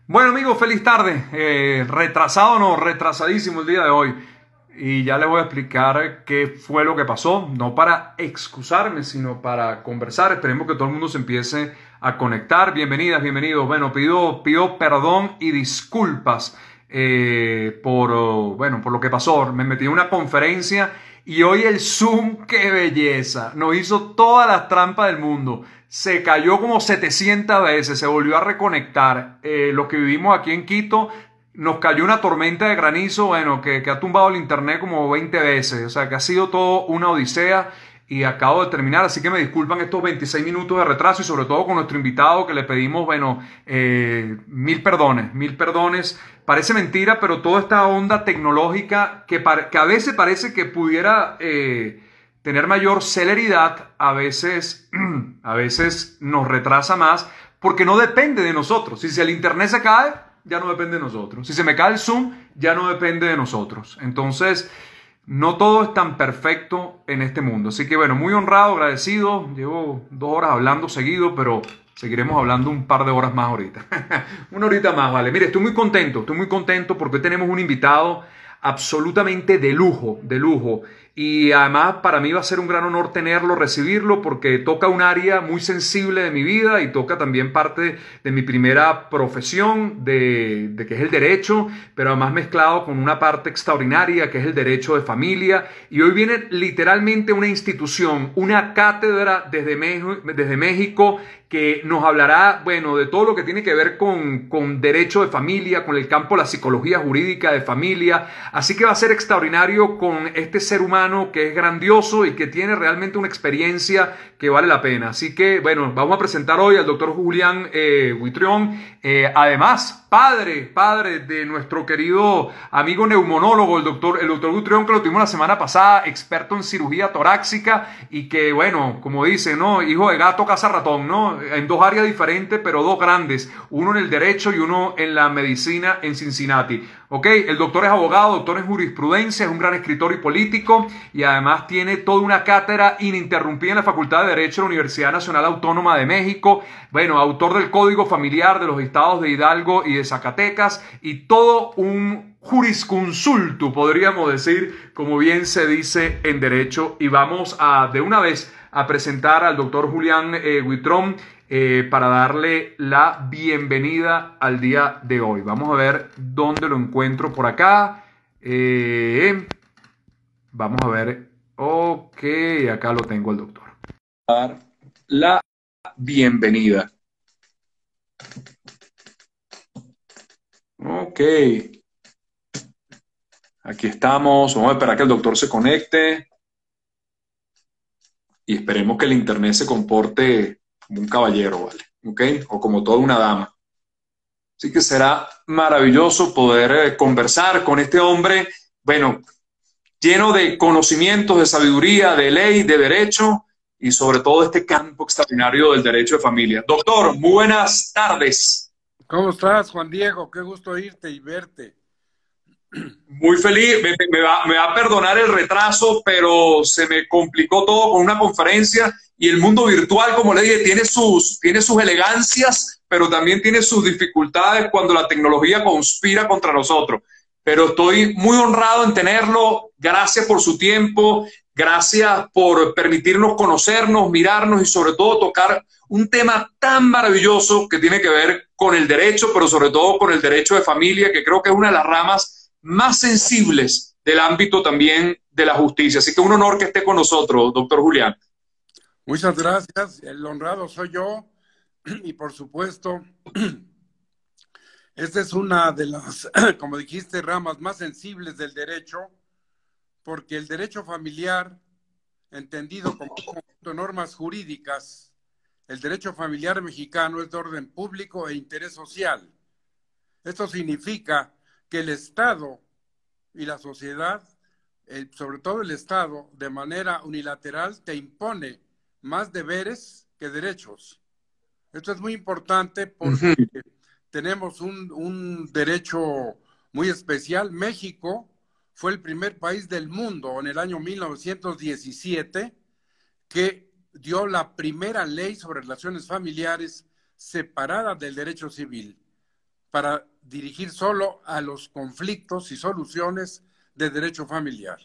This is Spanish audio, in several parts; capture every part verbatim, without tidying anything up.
Bueno amigos, feliz tarde. Eh, retrasado no, retrasadísimo el día de hoy. Y ya les voy a explicar qué fue lo que pasó. No para excusarme, sino para conversar. Esperemos que todo el mundo se empiece a conectar. Bienvenidas, bienvenidos. Bueno, pido, pido perdón y disculpas eh, por, oh, bueno, por lo que pasó. Me metí en una conferencia y hoy el Zoom, qué belleza. Nos hizo todas las trampas del mundo. Se cayó como setecientas veces, se volvió a reconectar. Eh, los que vivimos aquí en Quito, nos cayó una tormenta de granizo, bueno, que, que ha tumbado el internet como veinte veces. O sea, que ha sido todo una odisea y acabo de terminar. Así que me disculpan estos veintiséis minutos de retraso y sobre todo con nuestro invitado que le pedimos, bueno, eh, mil perdones, mil perdones. Parece mentira, pero toda esta onda tecnológica que, que a veces parece que pudiera... Eh, tener mayor celeridad, a veces, a veces nos retrasa más porque no depende de nosotros. Si el internet se cae, ya no depende de nosotros. Si se me cae el Zoom, ya no depende de nosotros. Entonces, no todo es tan perfecto en este mundo. Así que bueno, muy honrado, agradecido. Llevo dos horas hablando seguido, pero seguiremos hablando un par de horas más ahorita. Una horita más, vale. Mire, estoy muy contento, estoy muy contento porque hoy tenemos un invitado absolutamente de lujo, de lujo. Y además para mí va a ser un gran honor tenerlo, recibirlo, porque toca un área muy sensible de mi vida y toca también parte de mi primera profesión, de, de que es el derecho, pero además mezclado con una parte extraordinaria que es el derecho de familia. Y hoy viene literalmente una institución, una cátedra desde, México, desde México que nos hablará, bueno, de todo lo que tiene que ver con, con derecho de familia, con el campo de la psicología jurídica de familia. Así que va a ser extraordinario con este ser humano que es grandioso y que tiene realmente una experiencia que vale la pena. Así que, bueno, vamos a presentar hoy al doctor Julián eh, Huitrón, eh, además, padre, padre de nuestro querido amigo neumonólogo, el doctor, el doctor Huitrón, que lo tuvimos la semana pasada, experto en cirugía torácica y que, bueno, como dice, ¿no? Hijo de gato caza ratón, ¿no? En dos áreas diferentes, pero dos grandes, uno en el derecho y uno en la medicina en Cincinnati. Ok, el doctor es abogado, doctor en jurisprudencia, es un gran escritor y político y además tiene toda una cátedra ininterrumpida en la Facultad de Derecho de la Universidad Nacional Autónoma de México. Bueno, autor del Código Familiar de los estados de Hidalgo y de Zacatecas y todo un jurisconsulto, podríamos decir, como bien se dice en derecho. Y vamos a, de una vez, a presentar al doctor Julián eh, Huitrón eh, para darle la bienvenida al día de hoy. Vamos a ver dónde lo encuentro por acá. Eh, vamos a ver. Ok, acá lo tengo al doctor. Dar la bienvenida. Ok. Aquí estamos. Vamos a esperar que el doctor se conecte. Y esperemos que el internet se comporte como un caballero, ¿vale? ¿Ok? O como toda una dama. Así que será maravilloso poder eh, conversar con este hombre, bueno, lleno de conocimientos, de sabiduría, de ley, de derecho y sobre todo este campo extraordinario del derecho de familia. Doctor, muy buenas tardes. ¿Cómo estás, Juan Diego? Qué gusto irte y verte. Muy feliz, me, me, va, me va a perdonar el retraso, pero se me complicó todo con una conferencia y el mundo virtual, como le dije, tiene sus, tiene sus elegancias, pero también tiene sus dificultades cuando la tecnología conspira contra nosotros. Pero estoy muy honrado en tenerlo. Gracias por su tiempo, gracias por permitirnos conocernos, mirarnos y sobre todo tocar un tema tan maravilloso que tiene que ver con el derecho, pero sobre todo con el derecho de familia, que creo que es una de las ramas más sensibles del ámbito también de la justicia. Así que un honor que esté con nosotros, doctor Julián. Muchas gracias. El honrado soy yo y por supuesto, esta es una de las, como dijiste, ramas más sensibles del derecho, porque el derecho familiar, entendido como un conjunto de normas jurídicas, el derecho familiar mexicano es de orden público e interés social. Esto significa que el Estado y la sociedad, el, sobre todo el Estado, de manera unilateral te impone más deberes que derechos. Esto es muy importante porque uh-huh. tenemos un, un derecho muy especial. México fue el primer país del mundo en el año mil novecientos diecisiete que dio la primera ley sobre relaciones familiares separada del derecho civil. para dirigir solo a los conflictos y soluciones de derecho familiar.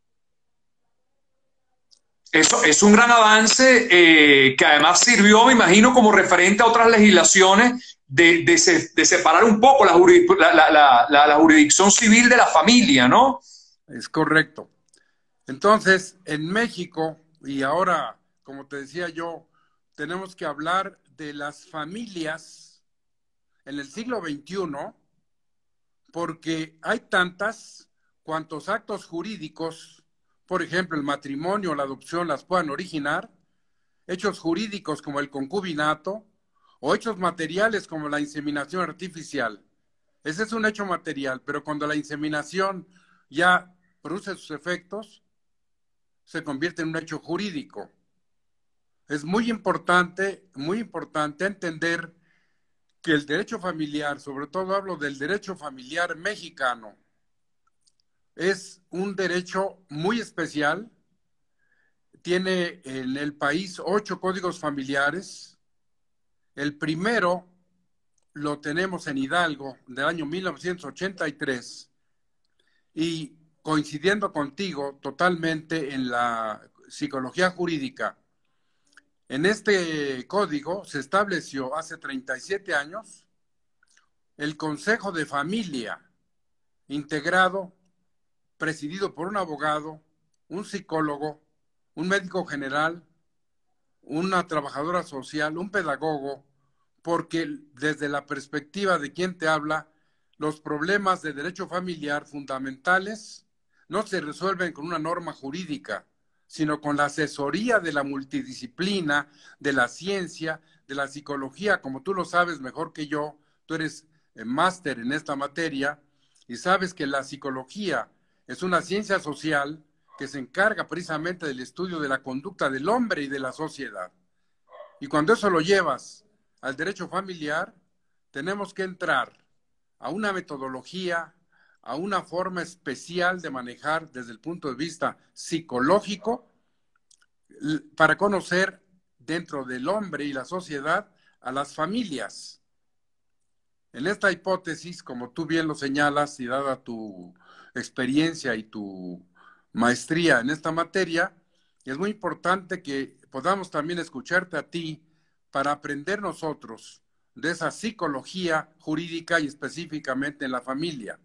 Eso es un gran avance eh, que además sirvió, me imagino, como referente a otras legislaciones de, de, se, de separar un poco la, jurid, la, la, la, la jurisdicción civil de la familia, ¿no? Es correcto. Entonces, en México, y ahora, como te decía yo, tenemos que hablar de las familias en el siglo veintiuno, porque hay tantas cuantos actos jurídicos, por ejemplo, el matrimonio o la adopción las puedan originar, hechos jurídicos como el concubinato, o hechos materiales como la inseminación artificial. Ese es un hecho material, pero cuando la inseminación ya produce sus efectos, se convierte en un hecho jurídico. Es muy importante, muy importante entender que el derecho familiar, sobre todo hablo del derecho familiar mexicano, es un derecho muy especial. Tiene en el país ocho códigos familiares. El primero lo tenemos en Hidalgo, del año mil novecientos ochenta y tres, y coincidiendo contigo totalmente en la psicología jurídica, en este código se estableció hace treinta y siete años el Consejo de Familia, integrado, presidido por un abogado, un psicólogo, un médico general, una trabajadora social, un pedagogo, porque desde la perspectiva de quien te habla, los problemas de derecho familiar fundamentales no se resuelven con una norma jurídica, sino con la asesoría de la multidisciplina, de la ciencia, de la psicología, como tú lo sabes mejor que yo, tú eres eh, máster en esta materia y sabes que la psicología es una ciencia social que se encarga precisamente del estudio de la conducta del hombre y de la sociedad. Y cuando eso lo llevas al derecho familiar, tenemos que entrar a una metodología, a una forma especial de manejar desde el punto de vista psicológico para conocer dentro del hombre y la sociedad a las familias. En esta hipótesis, como tú bien lo señalas y dada tu experiencia y tu maestría en esta materia, es muy importante que podamos también escucharte a ti para aprender nosotros de esa psicología jurídica y específicamente en la familia.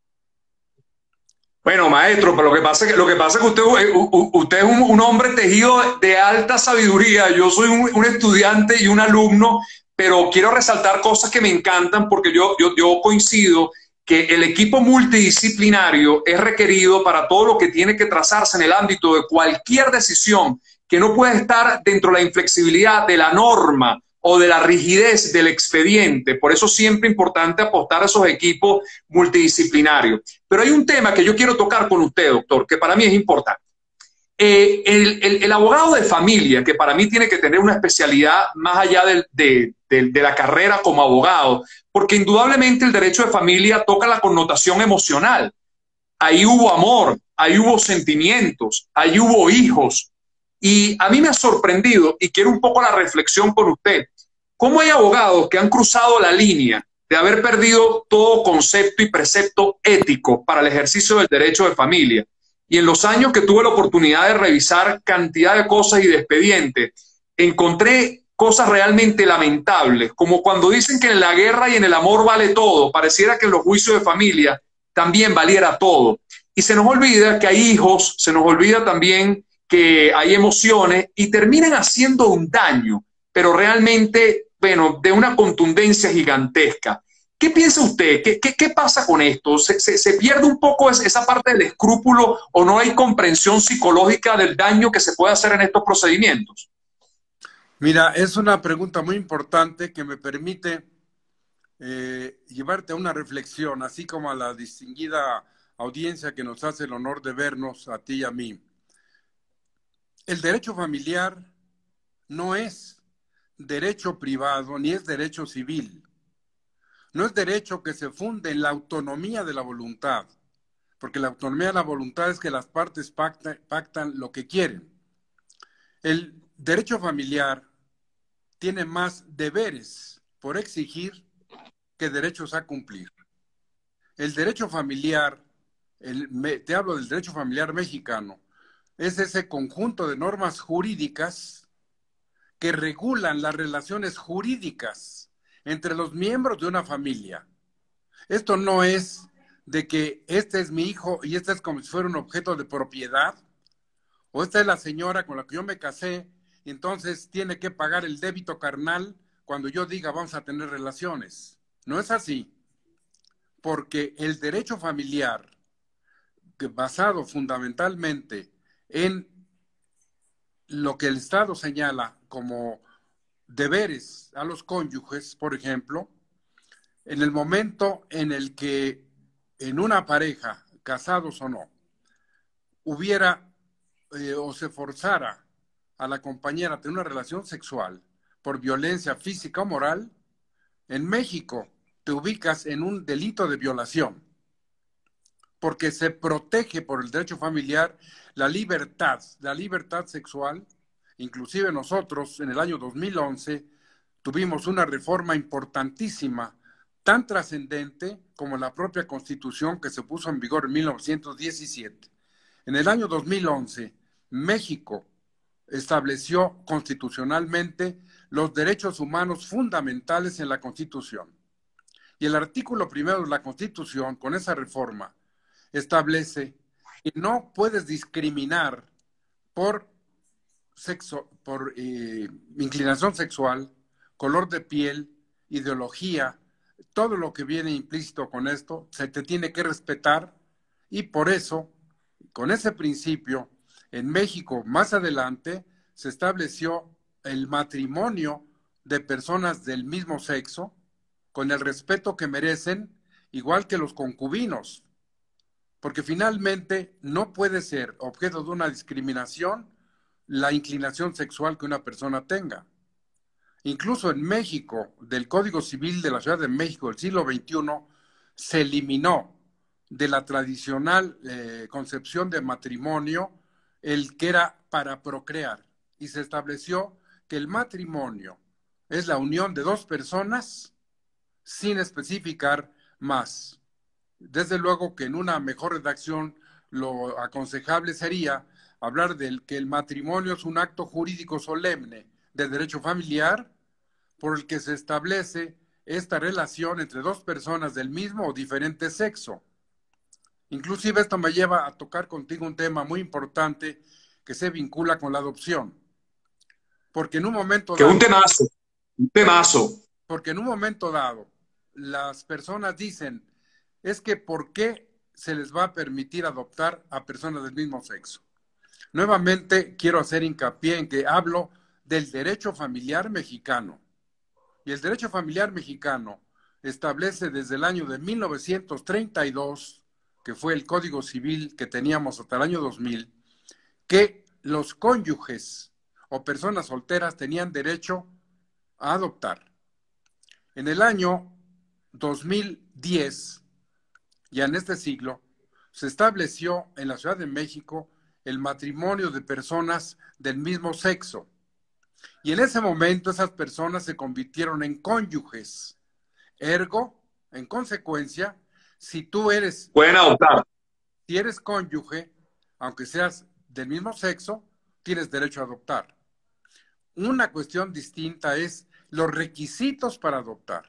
Bueno, maestro, pero lo que pasa es que, lo que, pasa es que usted, usted es un, un hombre tejido de alta sabiduría. Yo soy un, un estudiante y un alumno, pero quiero resaltar cosas que me encantan porque yo, yo, yo coincido que el equipo multidisciplinario es requerido para todo lo que tiene que trazarse en el ámbito de cualquier decisión que no puede estar dentro de la inflexibilidad de la norma o de la rigidez del expediente. Por eso siempre es importante apostar a esos equipos multidisciplinarios. Pero hay un tema que yo quiero tocar con usted, doctor, que para mí es importante. Eh, el, el, el abogado de familia, que para mí tiene que tener una especialidad más allá del, de, de, de la carrera como abogado, porque indudablemente el derecho de familia toca la connotación emocional. Ahí hubo amor, ahí hubo sentimientos, ahí hubo hijos. Y a mí me ha sorprendido, y quiero un poco la reflexión con usted, cómo hay abogados que han cruzado la línea de haber perdido todo concepto y precepto ético para el ejercicio del derecho de familia. Y en los años que tuve la oportunidad de revisar cantidad de cosas y de expedientes, encontré cosas realmente lamentables, como cuando dicen que en la guerra y en el amor vale todo, pareciera que en los juicios de familia también valiera todo. Y se nos olvida que hay hijos, se nos olvida también que hay emociones y terminan haciendo un daño, pero realmente, bueno, de una contundencia gigantesca. ¿Qué piensa usted? ¿Qué, qué, qué pasa con esto? ¿Se, se, ¿Se pierde un poco esa parte del escrúpulo o no hay comprensión psicológica del daño que se puede hacer en estos procedimientos? Mira, es una pregunta muy importante que me permite eh, llevarte a una reflexión, así como a la distinguida audiencia que nos hace el honor de vernos a ti y a mí. El derecho familiar no es derecho privado ni es derecho civil. No es derecho que se funde en la autonomía de la voluntad, porque la autonomía de la voluntad es que las partes pactan, pactan lo que quieren. El derecho familiar tiene más deberes por exigir que derechos a cumplir. El derecho familiar, el, me, te hablo del derecho familiar mexicano, es ese conjunto de normas jurídicas que regulan las relaciones jurídicas entre los miembros de una familia. Esto no es de que este es mi hijo y este es como si fuera un objeto de propiedad, o esta es la señora con la que yo me casé, y entonces tiene que pagar el débito carnal cuando yo diga vamos a tener relaciones. No es así, porque el derecho familiar, que basado fundamentalmente en lo que el Estado señala como deberes a los cónyuges, por ejemplo, en el momento en el que en una pareja, casados o no, hubiera eh, o se forzara a la compañera a tener una relación sexual por violencia física o moral, en México te ubicas en un delito de violación, porque se protege por el derecho familiar la libertad, la libertad sexual. Inclusive nosotros en el año dos mil once tuvimos una reforma importantísima, tan trascendente como la propia Constitución que se puso en vigor en mil novecientos diecisiete. En el año dos mil once, México estableció constitucionalmente los derechos humanos fundamentales en la Constitución. Y el artículo primero de la Constitución, con esa reforma, establece que no puedes discriminar por sexo, por eh, inclinación sexual, color de piel, ideología, todo lo que viene implícito con esto, se te tiene que respetar, y por eso, con ese principio, en México más adelante se estableció el matrimonio de personas del mismo sexo, con el respeto que merecen, igual que los concubinos, porque finalmente no puede ser objeto de una discriminación la inclinación sexual que una persona tenga. Incluso en México, del Código Civil de la Ciudad de México del siglo veintiuno, se eliminó de la tradicional eh, concepción de matrimonio el que era para procrear, y se estableció que el matrimonio es la unión de dos personas sin especificar más. Desde luego que en una mejor redacción lo aconsejable sería hablar del que el matrimonio es un acto jurídico solemne de derecho familiar por el que se establece esta relación entre dos personas del mismo o diferente sexo. Inclusive esto me lleva a tocar contigo un tema muy importante que se vincula con la adopción. Porque en un momento Que dado, un temazo, un temazo. porque en un momento dado las personas dicen, es que ¿por qué se les va a permitir adoptar a personas del mismo sexo? Nuevamente quiero hacer hincapié en que hablo del derecho familiar mexicano. Y el derecho familiar mexicano establece desde el año de mil novecientos treinta y dos, que fue el Código Civil que teníamos hasta el año dos mil, que los cónyuges o personas solteras tenían derecho a adoptar. En el año dos mil diez, ya en este siglo, se estableció en la Ciudad de México el matrimonio de personas del mismo sexo. Y en ese momento esas personas se convirtieron en cónyuges. Ergo, en consecuencia, si tú eres, Pueden adoptar. si eres cónyuge, aunque seas del mismo sexo, tienes derecho a adoptar. Una cuestión distinta es los requisitos para adoptar.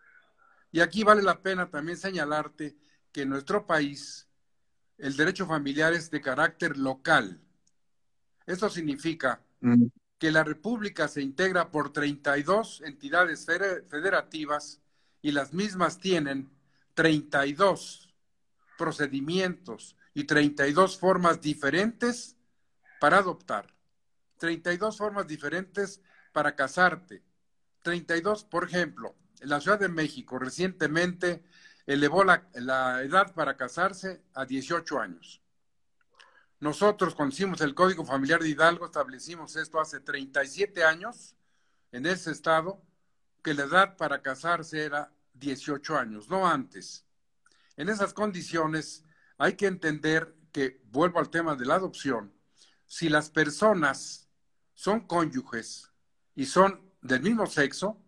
Y aquí vale la pena también señalarte que en nuestro país el derecho familiar es de carácter local. Esto significa mm. que la República se integra por treinta y dos entidades federativas y las mismas tienen treinta y dos procedimientos y treinta y dos formas diferentes para adoptar, treinta y dos formas diferentes para casarte, treinta y dos, por ejemplo, en la Ciudad de México recientemente elevó la, la edad para casarse a dieciocho años. Nosotros, cuando hicimos el Código Familiar de Hidalgo, establecimos esto hace treinta y siete años en ese estado, que la edad para casarse era dieciocho años, no antes. En esas condiciones hay que entender que, vuelvo al tema de la adopción, si las personas son cónyuges y son del mismo sexo,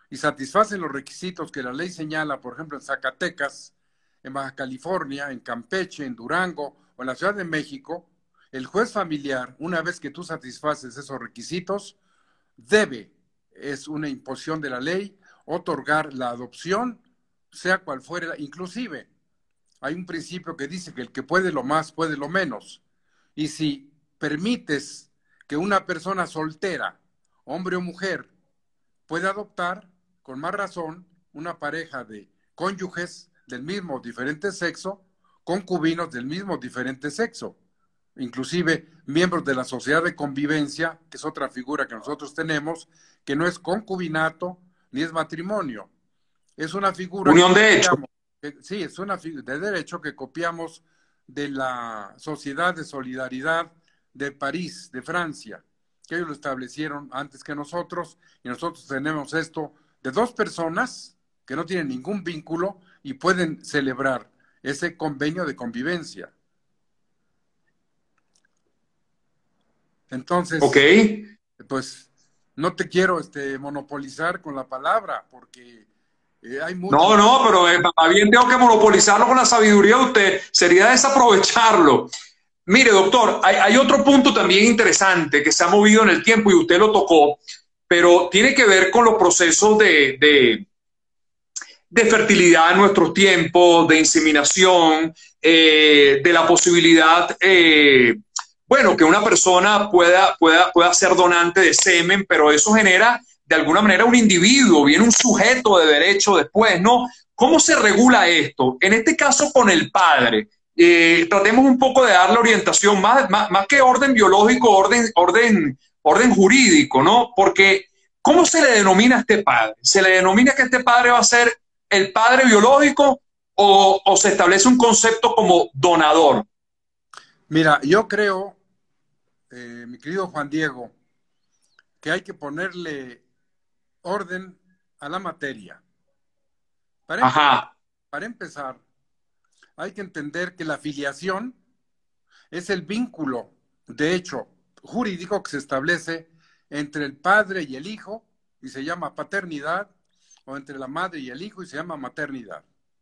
y satisfacen los requisitos que la ley señala, por ejemplo, en Zacatecas, en Baja California, en Campeche, en Durango o en la Ciudad de México, el juez familiar, una vez que tú satisfaces esos requisitos, debe, es una imposición de la ley, otorgar la adopción, sea cual fuere, inclusive hay un principio que dice que el que puede lo más, puede lo menos. Y si permites que una persona soltera, hombre o mujer, pueda adoptar, con más razón, una pareja de cónyuges del mismo o diferente sexo, concubinos del mismo o diferente sexo, inclusive miembros de la sociedad de convivencia, que es otra figura que nosotros tenemos, que no es concubinato ni es matrimonio. Es una figura Unión que de hecho. copiamos, que, sí, es una figura de derecho que copiamos de la Sociedad de Solidaridad de París, de Francia, que ellos lo establecieron antes que nosotros, y nosotros tenemos esto de dos personas que no tienen ningún vínculo y pueden celebrar ese convenio de convivencia. Ok. Entonces, pues no te quiero este, monopolizar con la palabra, porque eh, hay mucho. No, no, pero eh, más bien tengo que monopolizarlo con la sabiduría de usted. Sería desaprovecharlo. Mire, doctor, hay, hay otro punto también interesante que se ha movido en el tiempo y usted lo tocó, pero tiene que ver con los procesos de, de, de fertilidad en nuestros tiempos, de inseminación, eh, de la posibilidad, eh, bueno, que una persona pueda, pueda, pueda ser donante de semen, pero eso genera de alguna manera un individuo, viene un sujeto de derecho después, ¿no? ¿Cómo se regula esto? En este caso con el padre. Eh, tratemos un poco de darle orientación, más, más, más que orden biológico, orden, orden, orden jurídico, ¿no? Porque ¿cómo se le denomina a este padre? ¿Se le denomina que este padre va a ser el padre biológico o, o se establece un concepto como donador? Mira, yo creo, eh, mi querido Juan Diego, que hay que ponerle orden a la materia. Para empezar, Ajá, para empezar, hay que entender que la filiación es el vínculo, de hecho, jurídico que se establece entre el padre y el hijo y se llama paternidad, o entre la madre y el hijo y se llama maternidad.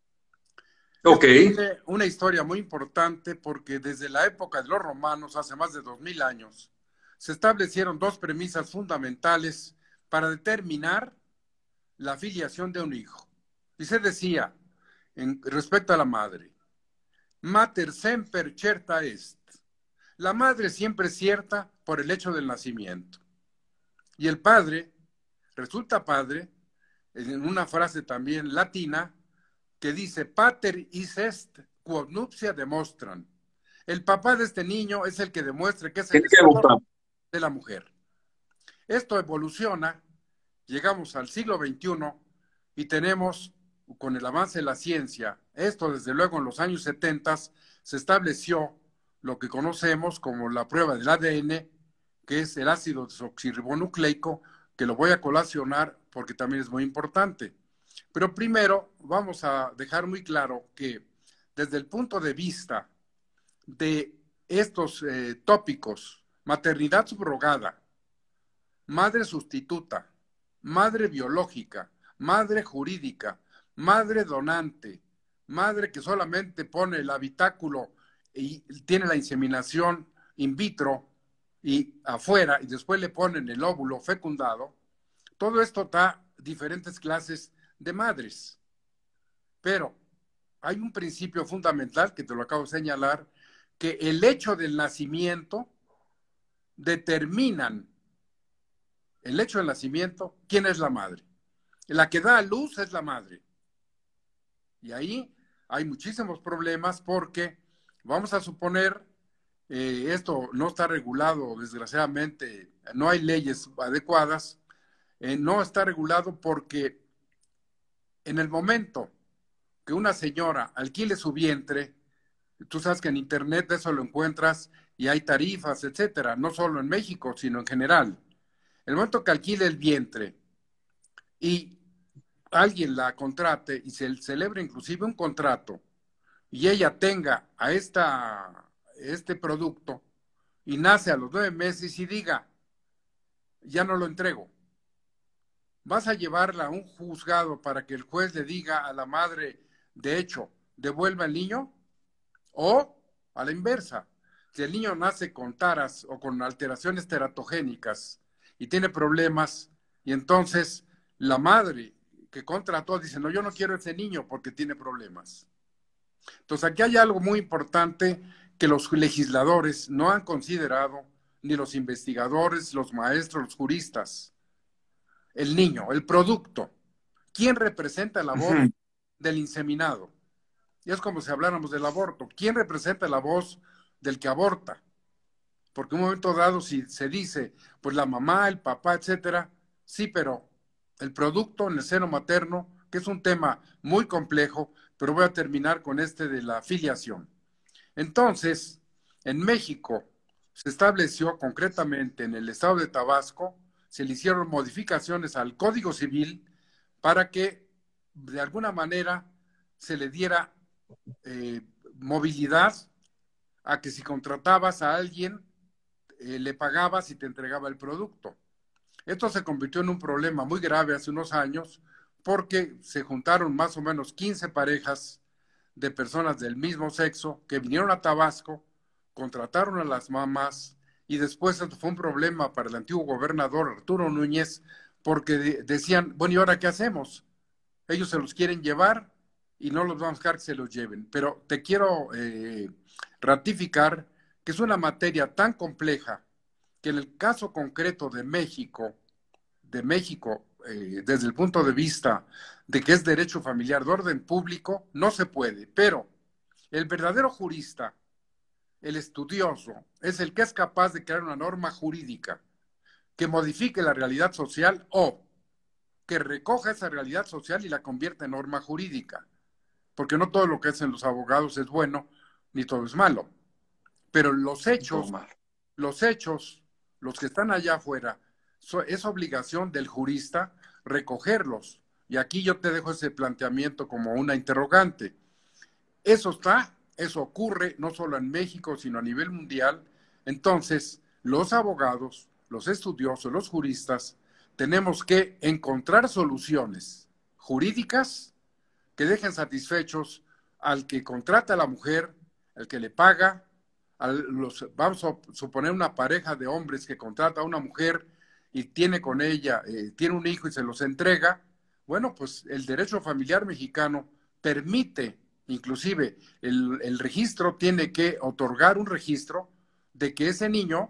ok, Esto tiene una historia muy importante porque desde la época de los romanos, hace más de dos mil años, se establecieron dos premisas fundamentales para determinar la filiación de un hijo. Y se decía, en respecto a la madre, mater semper certa est. La madre siempre es cierta por el hecho del nacimiento. Y el padre resulta padre en una frase también latina que dice pater is est quod nuptia demostran. El papá de este niño es el que demuestra que es el tiene que esposo demostrar. de la mujer. Esto evoluciona, llegamos al siglo veintiuno y tenemos, con el avance de la ciencia, esto desde luego en los años setenta se estableció lo que conocemos como la prueba del A D N, que es el ácido desoxirribonucleico, que lo voy a colacionar porque también es muy importante. Pero primero vamos a dejar muy claro que desde el punto de vista de estos eh, tópicos, maternidad subrogada, madre sustituta, madre biológica, madre jurídica, madre donante, madre que solamente pone el habitáculo y tiene la inseminación in vitro y afuera y después le ponen el óvulo fecundado, todo esto da diferentes clases de madres. Pero hay un principio fundamental que te lo acabo de señalar, que el hecho del nacimiento determinan el hecho del nacimiento, ¿quién es la madre? La que da a luz es la madre. Y ahí hay muchísimos problemas porque vamos a suponer, eh, esto no está regulado, desgraciadamente, no hay leyes adecuadas, eh, no está regulado porque en el momento que una señora alquile su vientre, tú sabes que en internet eso lo encuentras y hay tarifas, etcétera, no solo en México, sino en general. El momento que alquile el vientre y alguien la contrate y se celebre inclusive un contrato y ella tenga a esta, este producto y nace a los nueve meses y diga, ya no lo entrego, ¿Vas a llevarla a un juzgado para que el juez le diga a la madre, de hecho, devuelva al niño? O a la inversa, si el niño nace con taras o con alteraciones teratogénicas y tiene problemas, y entonces la madre que contrató dice, no, yo no quiero ese niño porque tiene problemas. Entonces aquí hay algo muy importante que los legisladores no han considerado, ni los investigadores, los maestros, los juristas. El niño, el producto. ¿Quién representa la voz Ujú. del inseminado? Y es como si habláramos del aborto. ¿Quién representa la voz del que aborta? Porque en un momento dado, si se dice, pues la mamá, el papá, etcétera, sí, pero el producto en el seno materno, que es un tema muy complejo, pero voy a terminar con este de la filiación. Entonces, en México se estableció concretamente en el estado de Tabasco, se le hicieron modificaciones al Código Civil para que de alguna manera se le diera eh, movilidad a que si contratabas a alguien, eh, le pagabas y te entregaba el producto. Esto se convirtió en un problema muy grave hace unos años porque se juntaron más o menos quince parejas de personas del mismo sexo que vinieron a Tabasco, contrataron a las mamás y después esto fue un problema para el antiguo gobernador Arturo Núñez porque de decían, bueno, ¿y ahora qué hacemos? Ellos se los quieren llevar y no los vamos a dejar que se los lleven. Pero te quiero eh, ratificar que es una materia tan compleja que en el caso concreto de México, de México, eh, desde el punto de vista de que es derecho familiar de orden público, no se puede. Pero el verdadero jurista, el estudioso, es el que es capaz de crear una norma jurídica que modifique la realidad social o que recoja esa realidad social y la convierta en norma jurídica. Porque no todo lo que hacen los abogados es bueno, ni todo es malo. Pero los hechos, los hechos, los que están allá afuera, so, es obligación del jurista recogerlos. Y aquí yo te dejo ese planteamiento como una interrogante. Eso está, eso ocurre no solo en México, sino a nivel mundial. Entonces, los abogados, los estudiosos, los juristas, tenemos que encontrar soluciones jurídicas que dejen satisfechos al que contrata a la mujer, al que le paga, a los, vamos a suponer una pareja de hombres que contrata a una mujer y tiene con ella, eh, tiene un hijo y se los entrega. Bueno, pues el derecho familiar mexicano permite, inclusive el, el registro tiene que otorgar un registro de que ese niño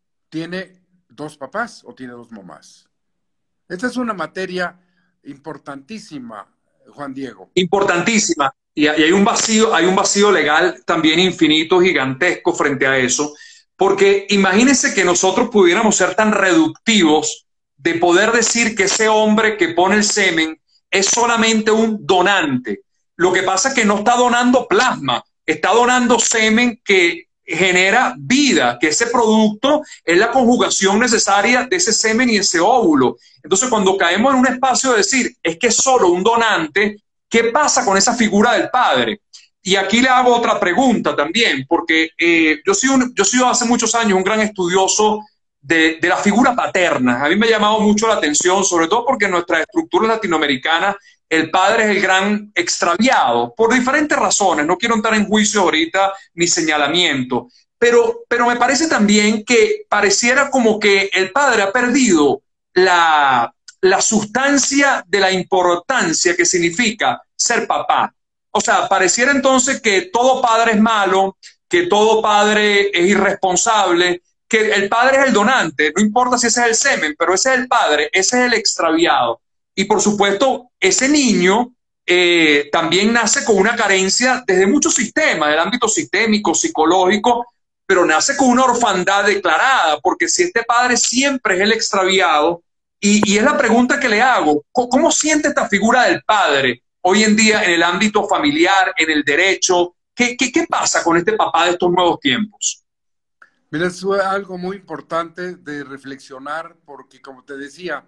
tiene dos papás o tiene dos mamás. Esta es una materia importantísima, Juan Diego. Importantísima. Y hay un vacío, hay un vacío legal también infinito, gigantesco frente a eso, porque imagínense que nosotros pudiéramos ser tan reductivos de poder decir que ese hombre que pone el semen es solamente un donante. Lo que pasa es que no está donando plasma, está donando semen que genera vida, que ese producto es la conjugación necesaria de ese semen y ese óvulo. Entonces, cuando caemos en un espacio de decir, es que es solo un donante, ¿qué pasa con esa figura del padre? Y aquí le hago otra pregunta también, porque eh, yo, soy un, yo soy hace muchos años un gran estudioso de, de la figura paterna. A mí me ha llamado mucho la atención, sobre todo porque en nuestras estructuras latinoamericanas el padre es el gran extraviado, por diferentes razones. No quiero entrar en juicio ahorita ni señalamiento, pero, pero me parece también que pareciera como que el padre ha perdido la, la sustancia de la importancia que significa ser papá. O sea, pareciera entonces que todo padre es malo, que todo padre es irresponsable, que el padre es el donante, no importa si ese es el semen, pero ese es el padre, ese es el extraviado. Y por supuesto, ese niño eh, también nace con una carencia desde muchos sistemas, del ámbito sistémico, psicológico, pero nace con una orfandad declarada, porque si este padre siempre es el extraviado, y, y es la pregunta que le hago, ¿cómo, cómo siente esta figura del padre hoy en día en el ámbito familiar, en el derecho? ¿Qué, qué, qué pasa con este papá de estos nuevos tiempos? Mira, eso es algo muy importante de reflexionar porque, como te decía,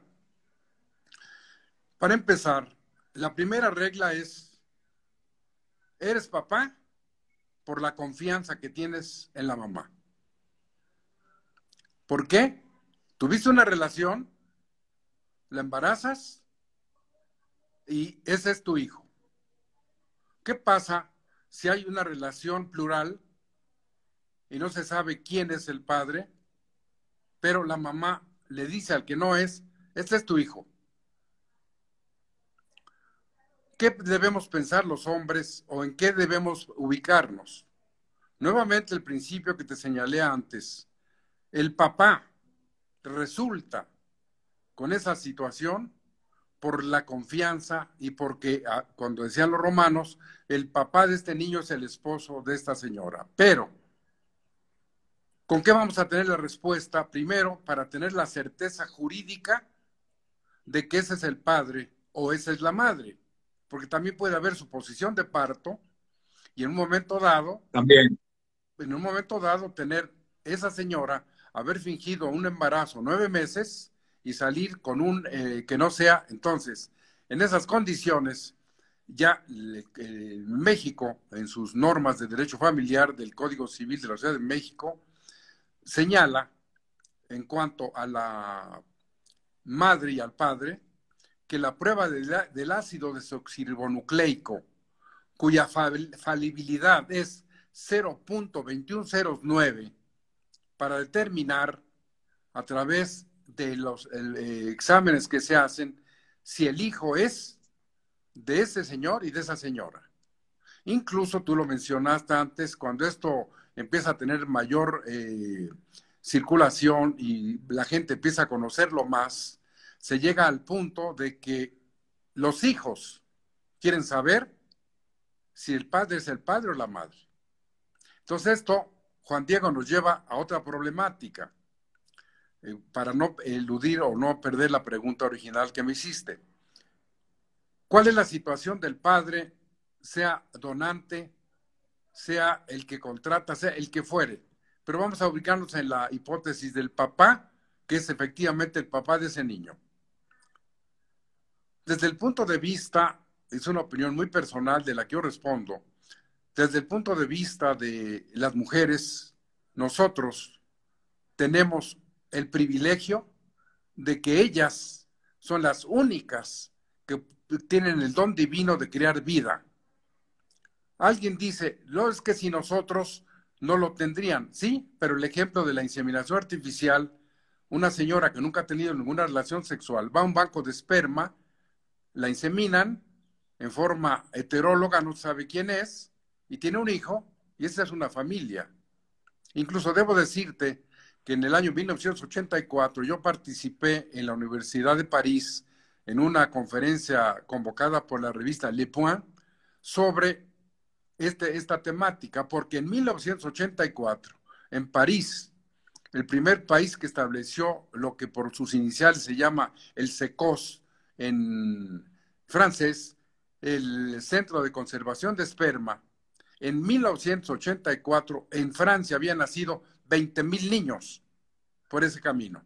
para empezar, la primera regla es, eres papá por la confianza que tienes en la mamá. ¿Por qué? Tuviste una relación, la embarazas y ese es tu hijo. ¿Qué pasa si hay una relación plural y no se sabe quién es el padre, pero la mamá le dice al que no es, este es tu hijo? ¿Qué debemos pensar los hombres o en qué debemos ubicarnos? Nuevamente el principio que te señalé antes. El papá resulta con esa situación por la confianza y porque, cuando decían los romanos, el papá de este niño es el esposo de esta señora. Pero, ¿con qué vamos a tener la respuesta? Primero, para tener la certeza jurídica de que ese es el padre o esa es la madre, porque también puede haber suposición de parto y en un momento dado, También. en un momento dado tener esa señora haber fingido un embarazo nueve meses y salir con un eh, que no sea. Entonces, en esas condiciones, ya eh, México, en sus normas de derecho familiar del Código Civil de la Ciudad de México, señala en cuanto a la madre y al padre que la prueba de la, del ácido desoxirribonucleico, cuya falibilidad es cero punto veintiuno cero nueve, para determinar a través de los eh, exámenes que se hacen si el hijo es de ese señor y de esa señora. Incluso tú lo mencionaste antes, cuando esto empieza a tener mayor eh, circulación y la gente empieza a conocerlo más, se llega al punto de que los hijos quieren saber si el padre es el padre o la madre. Entonces esto, Juan Diego, nos lleva a otra problemática, eh, para no eludir o no perder la pregunta original que me hiciste. ¿Cuál es la situación del padre, sea donante, sea el que contrata, sea el que fuere? Pero vamos a ubicarnos en la hipótesis del papá, que es efectivamente el papá de ese niño. Desde el punto de vista, es una opinión muy personal de la que yo respondo, desde el punto de vista de las mujeres, nosotros tenemos el privilegio de que ellas son las únicas que tienen el don divino de crear vida. Alguien dice, no, es que si nosotros no lo tendrían. Sí, pero el ejemplo de la inseminación artificial, una señora que nunca ha tenido ninguna relación sexual va a un banco de esperma, la inseminan en forma heteróloga, no sabe quién es, y tiene un hijo, y esa es una familia. Incluso debo decirte que en el año mil novecientos ochenta y cuatro yo participé en la Universidad de París en una conferencia convocada por la revista Le Point sobre este, esta temática, porque en mil novecientos ochenta y cuatro, en París, el primer país que estableció lo que por sus iniciales se llama el SECOS en francés, el Centro de Conservación de Esperma, en mil novecientos ochenta y cuatro en Francia habían nacido veinte mil niños por ese camino.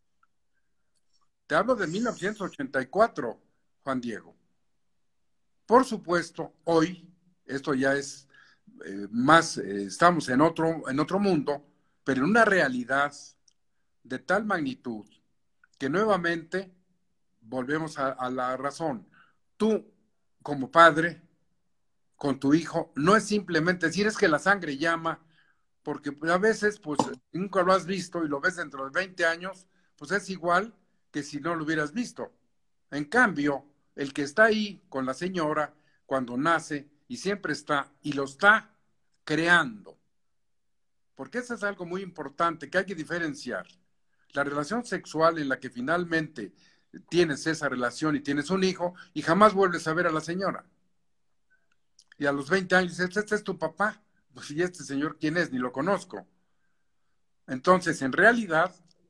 Te hablo de mil novecientos ochenta y cuatro, Juan Diego. Por supuesto, hoy, esto ya es eh, más, eh, estamos en otro, en otro mundo, pero en una realidad de tal magnitud que nuevamente volvemos a, a la razón. Tú, como padre, con tu hijo, no es simplemente decir es que la sangre llama, porque a veces pues nunca lo has visto y lo ves dentro de veinte años, pues es igual que si no lo hubieras visto. En cambio, el que está ahí con la señora cuando nace y siempre está y lo está creando, porque eso es algo muy importante que hay que diferenciar. La relación sexual en la que finalmente tienes esa relación y tienes un hijo y jamás vuelves a ver a la señora. Y a los veinte años dices, este es tu papá. Pues, ¿y este señor quién es? Ni lo conozco. Entonces, en realidad,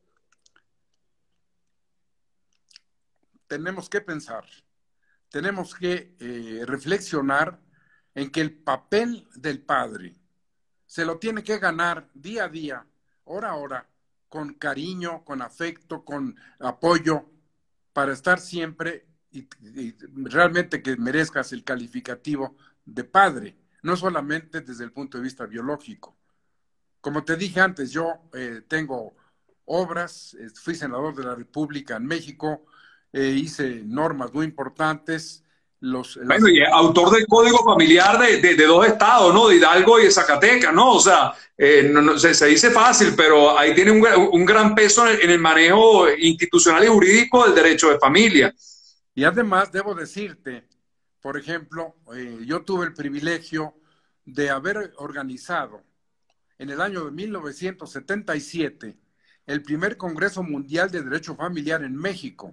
tenemos que pensar, tenemos que eh, reflexionar en que el papel del padre se lo tiene que ganar día a día, hora a hora, con cariño, con afecto, con apoyo, para estar siempre y, y realmente que merezcas el calificativo de padre, no solamente desde el punto de vista biológico. Como te dije antes, yo eh, tengo obras, eh, fui senador de la República en México, eh, hice normas muy importantes. Los, Bueno, las, y es autor del Código Familiar de, de, de dos estados, ¿no? De Hidalgo y de Zacatecas, ¿no? O sea, eh, no, no, se, se, dice fácil, pero ahí tiene un, un gran peso en el, en el manejo institucional y jurídico del derecho de familia. y además debo decirte, por ejemplo, eh, yo tuve el privilegio de haber organizado en el año de mil novecientos setenta y siete el primer Congreso Mundial de Derecho Familiar en México.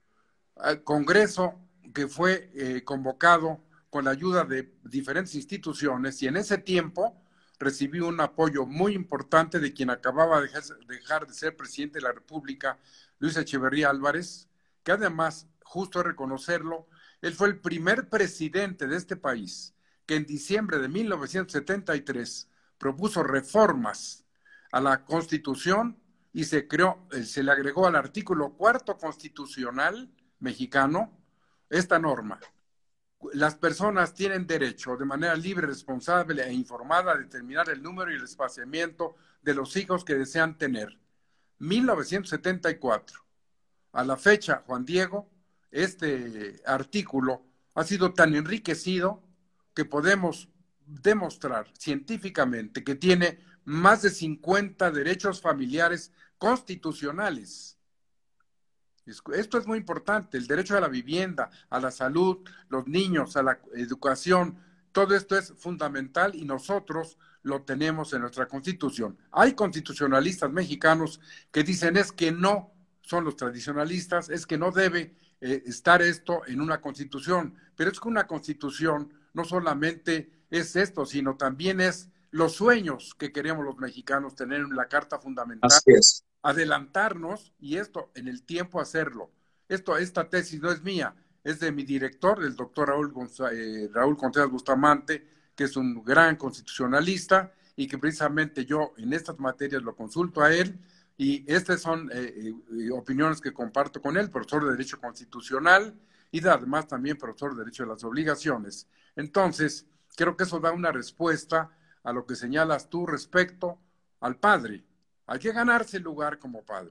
Congreso que fue eh, convocado con la ayuda de diferentes instituciones y en ese tiempo recibí un apoyo muy importante de quien acababa de dejar de ser presidente de la República, Luis Echeverría Álvarez, que además, justo reconocerlo, él fue el primer presidente de este país que en diciembre de mil novecientos setenta y tres propuso reformas a la Constitución y se creó, se le agregó al artículo cuarto constitucional mexicano esta norma. Las personas tienen derecho de manera libre, responsable e informada a determinar el número y el espaciamiento de los hijos que desean tener. mil novecientos setenta y cuatro. A la fecha, Juan Diego, este artículo ha sido tan enriquecido que podemos demostrar científicamente que tiene más de cincuenta derechos familiares constitucionales. Esto es muy importante, el derecho a la vivienda, a la salud, los niños, a la educación, todo esto es fundamental y nosotros lo tenemos en nuestra Constitución. Hay constitucionalistas mexicanos que dicen es que no son los tradicionalistas, es que no debe eh, estar esto en una Constitución, pero es que una Constitución no solamente es esto, sino también es los sueños que queremos los mexicanos tener en la Carta Fundamental. Así es. Adelantarnos y esto en el tiempo hacerlo. Esto, esta tesis no es mía, es de mi director, el doctor Raúl, eh, Raúl Contreras Bustamante, que es un gran constitucionalista y que precisamente yo en estas materias lo consulto a él y estas son eh, eh, opiniones que comparto con él, profesor de Derecho Constitucional y además también profesor de Derecho de las Obligaciones. Entonces, creo que eso da una respuesta a lo que señalas tú respecto al padre. Hay que ganarse el lugar como padre.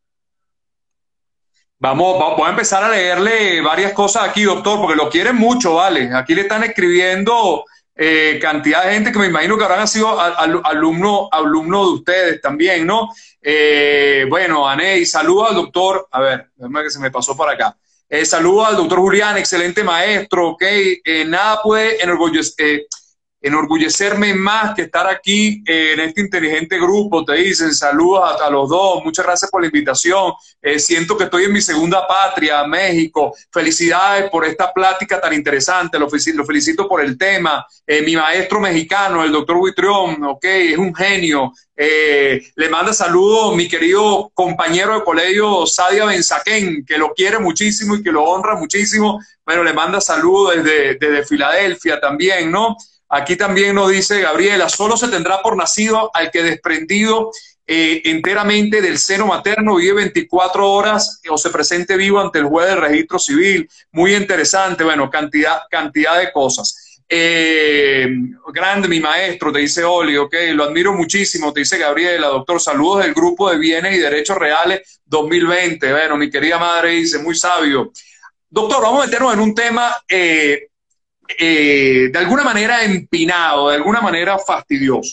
Vamos, voy a empezar a leerle varias cosas aquí, doctor, porque lo quieren mucho, ¿vale? Aquí le están escribiendo eh, cantidad de gente que me imagino que habrán sido al, alumno, alumno de ustedes también, ¿no? Eh, bueno, Aney, saludo al doctor, a ver, déjame que se me pasó por acá. Eh, saludo al doctor Julián, excelente maestro, ¿ok? Eh, nada puede enorgullecer. Eh, enorgullecerme más que estar aquí eh, en este inteligente grupo. Te dicen saludos a, a los dos, muchas gracias por la invitación, eh, siento que estoy en mi segunda patria, México, felicidades por esta plática tan interesante, lo felicito, lo felicito por el tema, eh, mi maestro mexicano, el doctor Huitrión, ok, es un genio, eh, le manda saludos mi querido compañero de colegio Sadia Benzaquén, que lo quiere muchísimo y que lo honra muchísimo, bueno, le manda saludos desde, desde Filadelfia también, ¿no? Aquí también nos dice Gabriela, solo se tendrá por nacido al que desprendido eh, enteramente del seno materno vive veinticuatro horas o se presente vivo ante el juez del registro civil. Muy interesante, bueno, cantidad, cantidad de cosas. Eh, grande mi maestro, te dice Oli, ok, lo admiro muchísimo, te dice Gabriela, doctor, saludos del grupo de bienes y derechos reales dos mil veinte. Bueno, mi querida madre dice, muy sabio. Doctor, vamos a meternos en un tema... Eh, Eh, de alguna manera empinado, de alguna manera fastidioso.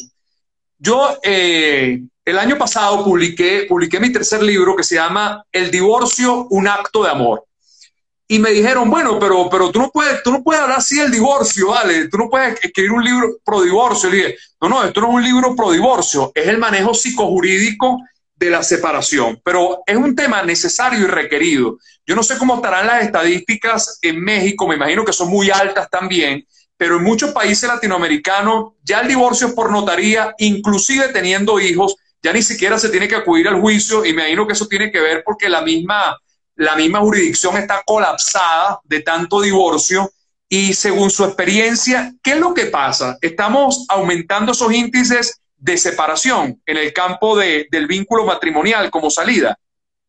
Yo eh, el año pasado publiqué, publiqué mi tercer libro que se llama El divorcio, un acto de amor. Y me dijeron, bueno, pero, pero tú, no puedes, tú no puedes hablar así del divorcio, ¿vale? Tú no puedes escribir un libro pro divorcio. Le dije, no, no, esto no es un libro pro divorcio, es el manejo psicojurídico de la separación, pero es un tema necesario y requerido. Yo no sé cómo estarán las estadísticas en México, me imagino que son muy altas también, pero en muchos países latinoamericanos ya el divorcio es por notaría, inclusive teniendo hijos, ya ni siquiera se tiene que acudir al juicio y me imagino que eso tiene que ver porque la misma, la misma jurisdicción está colapsada de tanto divorcio y según su experiencia, ¿qué es lo que pasa? Estamos aumentando esos índices de separación en el campo de, del vínculo matrimonial como salida.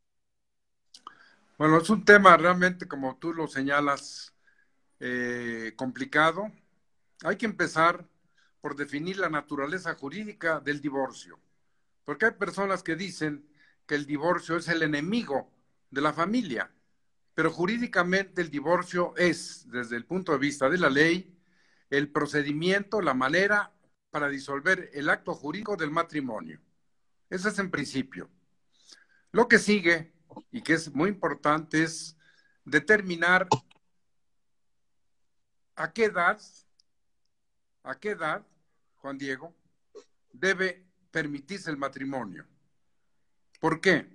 Bueno, es un tema realmente, como tú lo señalas, eh, complicado. Hay que empezar por definir la naturaleza jurídica del divorcio, porque hay personas que dicen que el divorcio es el enemigo de la familia, pero jurídicamente el divorcio es, desde el punto de vista de la ley, el procedimiento, la manera para disolver el acto jurídico del matrimonio. Eso es en principio. Lo que sigue, y que es muy importante, es determinar a qué edad, a qué edad, Juan Diego, debe permitirse el matrimonio. ¿Por qué?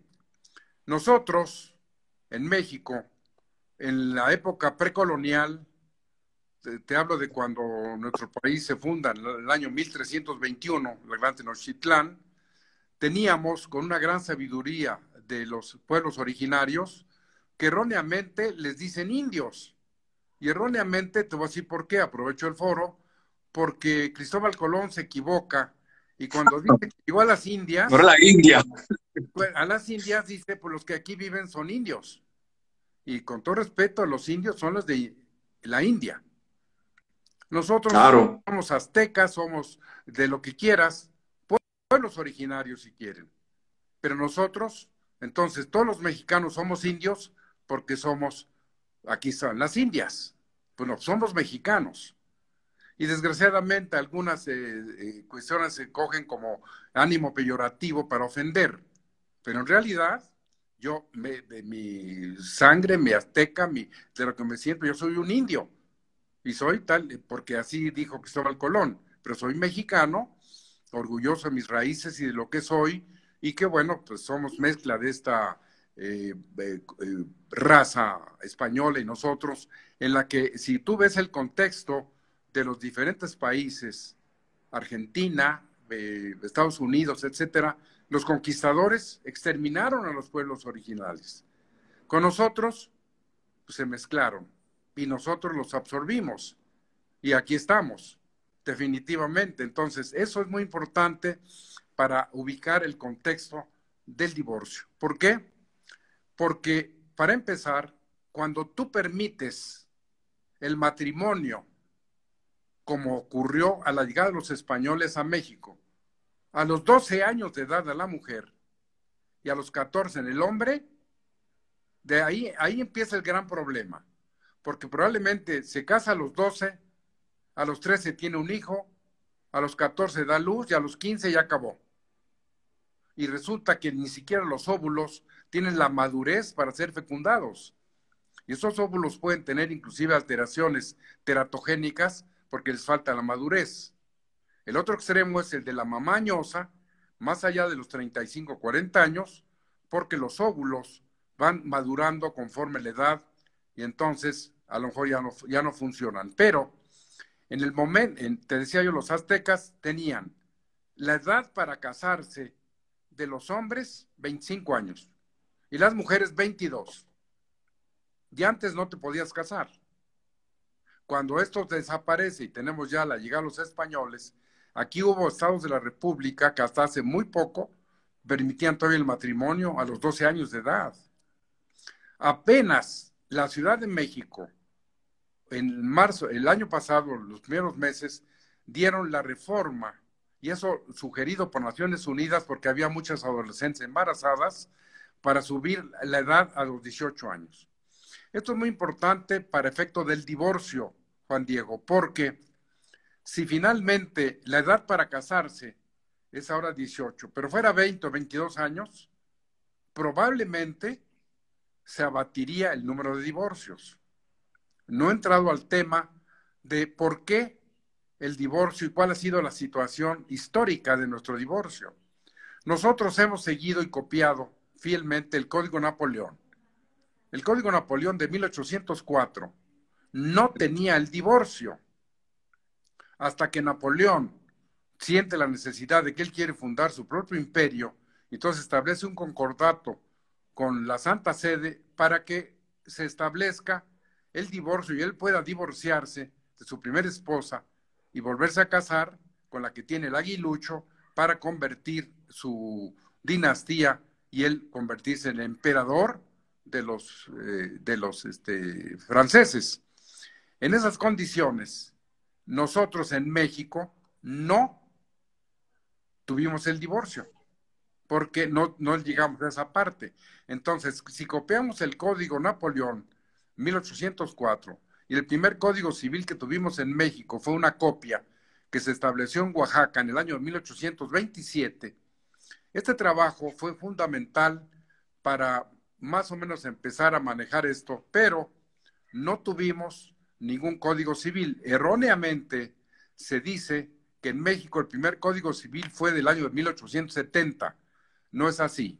Nosotros, en México, en la época precolonial, te, te hablo de cuando nuestro país se funda, en el año mil trescientos veintiuno, la Gran Tenochtitlán, teníamos, con una gran sabiduría de los pueblos originarios, que erróneamente les dicen indios. Y erróneamente, te voy a decir por qué, aprovecho el foro, porque Cristóbal Colón se equivoca y cuando dice que llegó a las Indias, No era la India. pues, a las Indias dice, pues los que aquí viven son indios. Y con todo respeto, los indios son los de la India. Nosotros Claro. somos aztecas, somos de lo que quieras, pueblos originarios si quieren. Pero nosotros, entonces, todos los mexicanos somos indios porque somos, aquí están las Indias. Bueno, somos mexicanos. Y desgraciadamente algunas eh, eh, cuestiones se cogen como ánimo peyorativo para ofender. Pero en realidad, yo, me, de mi sangre, mi azteca, mi, de lo que me siento, yo soy un indio. Y soy tal, porque así dijo Cristóbal Colón. Pero soy mexicano, orgulloso de mis raíces y de lo que soy, y que bueno, pues somos mezcla de esta eh, eh, eh, raza española y nosotros, en la que si tú ves el contexto de los diferentes países, Argentina, eh, Estados Unidos, etcétera, los conquistadores exterminaron a los pueblos originales. Con nosotros pues, se mezclaron y nosotros los absorbimos y aquí estamos, definitivamente. Entonces, eso es muy importante para ubicar el contexto del divorcio. ¿Por qué? Porque, para empezar, cuando tú permites el matrimonio, como ocurrió a la llegada de los españoles a México, a los doce años de edad a la mujer y a los catorce en el hombre, de ahí, ahí empieza el gran problema, porque probablemente se casa a los doce, a los trece tiene un hijo, a los catorce da luz y a los quince ya acabó. Y resulta que ni siquiera los óvulos tienen la madurez para ser fecundados. Y esos óvulos pueden tener inclusive alteraciones teratogénicas porque les falta la madurez. El otro extremo es el de la mamá añosa, más allá de los treinta y cinco, cuarenta años, porque los óvulos van madurando conforme la edad y entonces a lo mejor ya no, ya no funcionan. Pero en el momento, en, te decía yo, los aztecas tenían la edad para casarse de los hombres, veinticinco años, y las mujeres, veintidós. Y antes no te podías casar. Cuando esto desaparece y tenemos ya la llegada de los españoles, aquí hubo estados de la República que hasta hace muy poco permitían todavía el matrimonio a los doce años de edad. Apenas la Ciudad de México, en marzo, el año pasado, los primeros meses, dieron la reforma, y eso sugerido por Naciones Unidas porque había muchas adolescentes embarazadas, para subir la edad a los dieciocho años. Esto es muy importante para efecto del divorcio, Juan Diego, porque si finalmente la edad para casarse es ahora dieciocho, pero fuera veinte o veintidós años, probablemente se abatiría el número de divorcios. No he entrado al tema de por qué el divorcio y cuál ha sido la situación histórica de nuestro divorcio. Nosotros hemos seguido y copiado fielmente el Código Napoleón. El Código Napoleón de mil ochocientos cuatro no tenía el divorcio. Hasta que Napoleón siente la necesidad de que él quiere fundar su propio imperio, entonces establece un concordato con la Santa Sede para que se establezca el divorcio y él pueda divorciarse de su primera esposa y volverse a casar con la que tiene el aguilucho para convertir su dinastía y él convertirse en emperador de los, eh, de los este, franceses. En esas condiciones, nosotros en México no tuvimos el divorcio, porque no, no llegamos a esa parte. Entonces, si copiamos el Código Napoleón mil ochocientos cuatro. Y el primer código civil que tuvimos en México fue una copia que se estableció en Oaxaca en el año mil ochocientos veintisiete. Este trabajo fue fundamental para más o menos empezar a manejar esto, pero no tuvimos ningún código civil. Erróneamente se dice que en México el primer código civil fue del año de mil ochocientos setenta. No es así.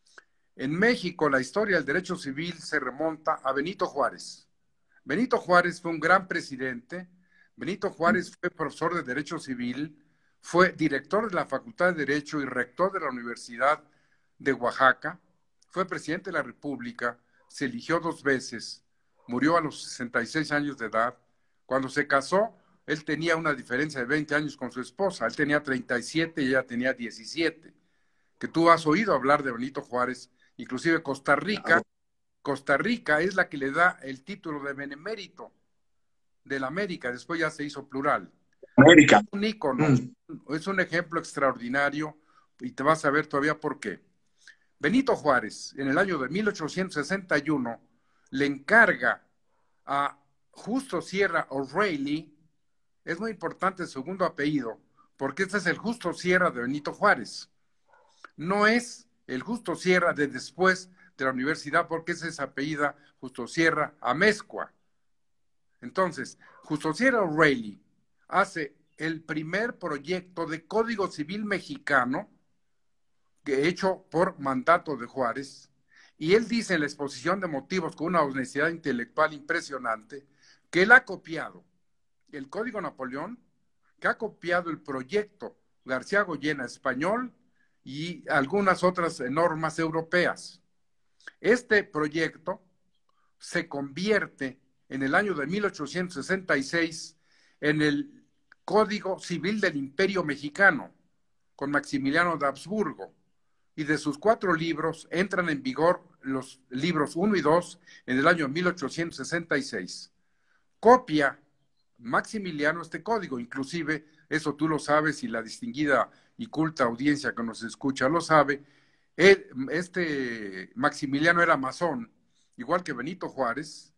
En México la historia del derecho civil se remonta a Benito Juárez. Benito Juárez fue un gran presidente. Benito Juárez fue profesor de Derecho Civil, fue director de la Facultad de Derecho y rector de la Universidad de Oaxaca, fue presidente de la República, se eligió dos veces, murió a los sesenta y seis años de edad. Cuando se casó, él tenía una diferencia de veinte años con su esposa, él tenía treinta y siete y ella tenía diecisiete. Que tú has oído hablar de Benito Juárez, inclusive Costa Rica, Costa Rica es la que le da el título de benemérito de la América, después ya se hizo plural. América. Es un ícono, mm. es un ejemplo extraordinario y te vas a ver todavía por qué. Benito Juárez, en el año de mil ochocientos sesenta y uno, le encarga a Justo Sierra O'Reilly, es muy importante el segundo apellido, porque este es el Justo Sierra de Benito Juárez. No es el Justo Sierra de después de la universidad, porque ese es apellida Justo Sierra Amezcua. Entonces, Justo Sierra O'Reilly hace el primer proyecto de Código Civil mexicano que hecho por mandato de Juárez, y él dice en la exposición de motivos con una honestidad intelectual impresionante que él ha copiado el Código Napoleón, que ha copiado el proyecto García Goyena español y algunas otras normas europeas. Este proyecto se convierte en el año de mil ochocientos sesenta y seis en el Código Civil del Imperio Mexicano, con Maximiliano de Habsburgo, y de sus cuatro libros entran en vigor los libros uno y dos en el año mil ochocientos sesenta y seis. Copia Maximiliano este código, inclusive, eso tú lo sabes y la distinguida y culta audiencia que nos escucha lo sabe, él, este Maximiliano era masón, igual que Benito Juárez,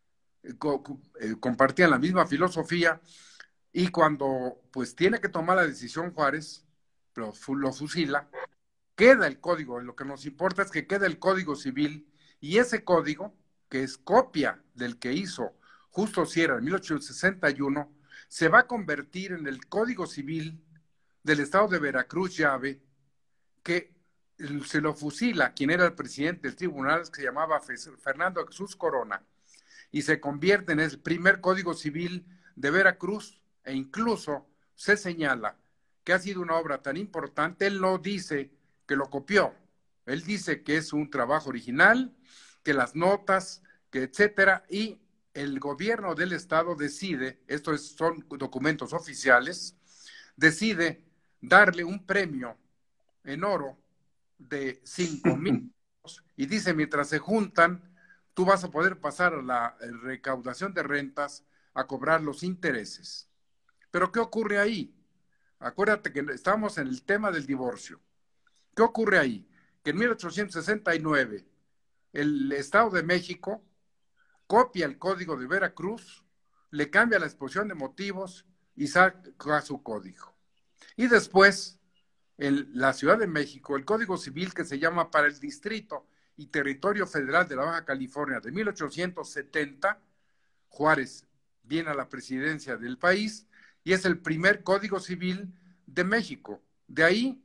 co eh, compartían la misma filosofía, y cuando pues tiene que tomar la decisión Juárez, lo, lo fusila, queda el código. Lo que nos importa es que queda el Código Civil, y ese código, que es copia del que hizo Justo Sierra en mil ochocientos sesenta y uno, se va a convertir en el Código Civil del estado de Veracruz llave, que se lo fusila quien era el presidente del tribunal, que se llamaba Fernando Jesús Corona, y se convierte en el primer Código Civil de Veracruz, e incluso se señala que ha sido una obra tan importante. Él no dice que lo copió, él dice que es un trabajo original, que las notas, que etcétera, y el gobierno del estado decide, estos son documentos oficiales, decide darle un premio en oro de cinco mil, y dice, mientras se juntan, tú vas a poder pasar a la recaudación de rentas a cobrar los intereses. Pero ¿qué ocurre ahí? Acuérdate que estamos en el tema del divorcio. ¿Qué ocurre ahí? Que en mil ochocientos sesenta y nueve el Estado de México copia el Código de Veracruz, le cambia la exposición de motivos y saca su código. Y después, en la Ciudad de México, el Código Civil que se llama para el Distrito y Territorio Federal de la Baja California de mil ochocientos setenta, Juárez viene a la presidencia del país y es el primer Código Civil de México. De ahí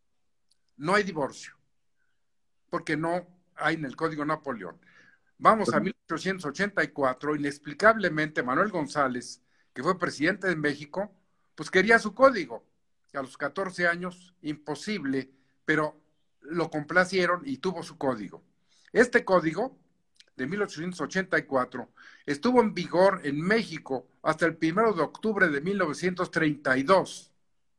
no hay divorcio, porque no hay en el Código Napoleón. Vamos a mil ochocientos ochenta y cuatro, inexplicablemente Manuel González, que fue presidente de México, pues quería su código. A los catorce años, imposible, pero lo complacieron y tuvo su código. Este código de mil ochocientos ochenta y cuatro estuvo en vigor en México hasta el primero de octubre de mil novecientos treinta y dos.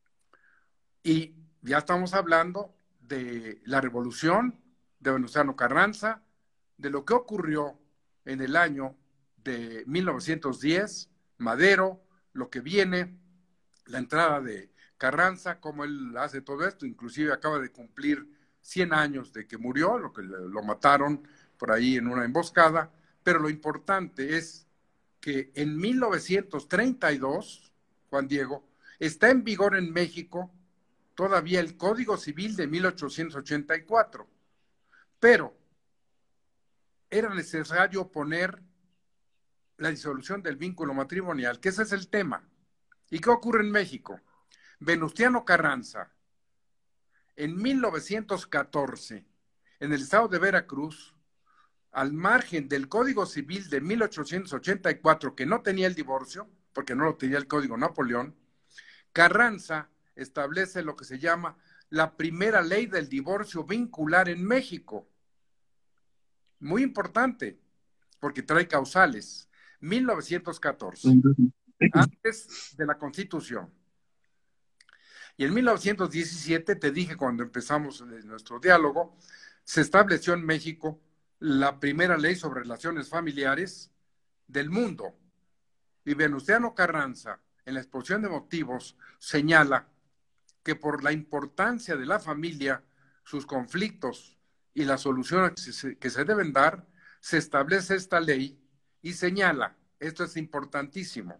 Y ya estamos hablando de la revolución de Venustiano Carranza, de lo que ocurrió en el año de mil novecientos diez, Madero, lo que viene, la entrada de Carranza, cómo él hace todo esto, inclusive acaba de cumplir cien años de que murió, lo que lo mataron por ahí en una emboscada, Pero lo importante es que en mil novecientos treinta y dos, Juan Diego, está en vigor en México todavía el Código Civil de mil ochocientos ochenta y cuatro, pero era necesario poner la disolución del vínculo matrimonial, que ese es el tema. ¿Y qué ocurre en México? Venustiano Carranza, en mil novecientos catorce, en el estado de Veracruz, al margen del Código Civil de mil ochocientos ochenta y cuatro, que no tenía el divorcio, porque no lo tenía el Código Napoleón, Carranza establece lo que se llama la primera ley del divorcio vincular en México. Muy importante, porque trae causales. mil novecientos catorce, antes de la Constitución. Y en mil novecientos diecisiete, te dije cuando empezamos nuestro diálogo, se estableció en México la primera ley sobre relaciones familiares del mundo. Y Venustiano Carranza, en la exposición de motivos, señala que por la importancia de la familia, sus conflictos y las soluciones que se, que se deben dar, se establece esta ley y señala, esto es importantísimo,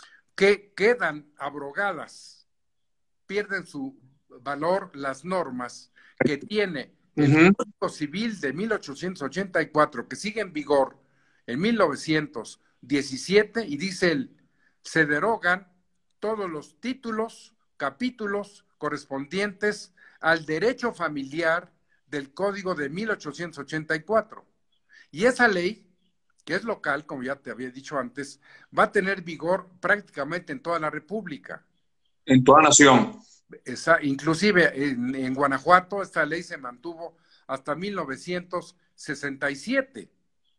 que quedan abrogadas, pierden su valor las normas que tiene el uh-huh. Código Civil de mil ochocientos ochenta y cuatro, que sigue en vigor en mil novecientos diecisiete, y dice él, se derogan todos los títulos, capítulos correspondientes al derecho familiar del Código de mil ochocientos ochenta y cuatro. Y esa ley, que es local, como ya te había dicho antes, va a tener vigor prácticamente en toda la República. En toda la nación. Esa, inclusive en, en Guanajuato esta ley se mantuvo hasta mil novecientos sesenta y siete.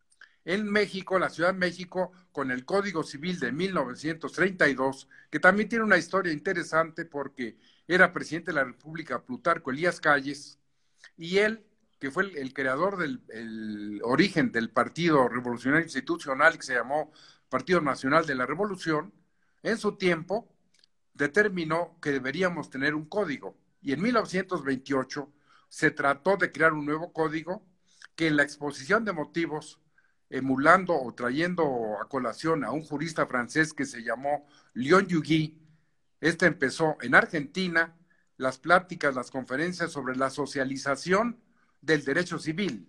En México, la Ciudad de México, con el Código Civil de mil novecientos treinta y dos, que también tiene una historia interesante porque era presidente de la República Plutarco Elías Calles, y él, que fue el, el creador del el origen del Partido Revolucionario Institucional, que se llamó Partido Nacional de la Revolución, en su tiempo determinó que deberíamos tener un código. Y en mil novecientos veintiocho se trató de crear un nuevo código que en la exposición de motivos, emulando o trayendo a colación a un jurista francés que se llamó Leon Duguay, este empezó en Argentina las pláticas, las conferencias sobre la socialización del derecho civil.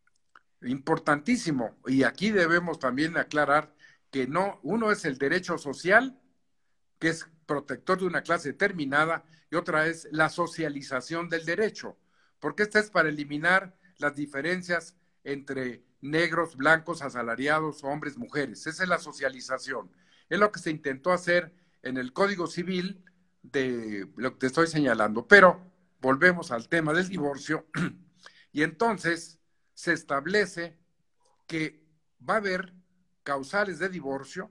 Importantísimo. Y aquí debemos también aclarar que no, uno es el derecho social, que es protector de una clase determinada, y otra es la socialización del derecho, porque esta es para eliminar las diferencias entre negros, blancos, asalariados, hombres, mujeres. Esa es la socialización. Es lo que se intentó hacer en el Código Civil de lo que te estoy señalando. Pero volvemos al tema del divorcio, y entonces se establece que va a haber causales de divorcio.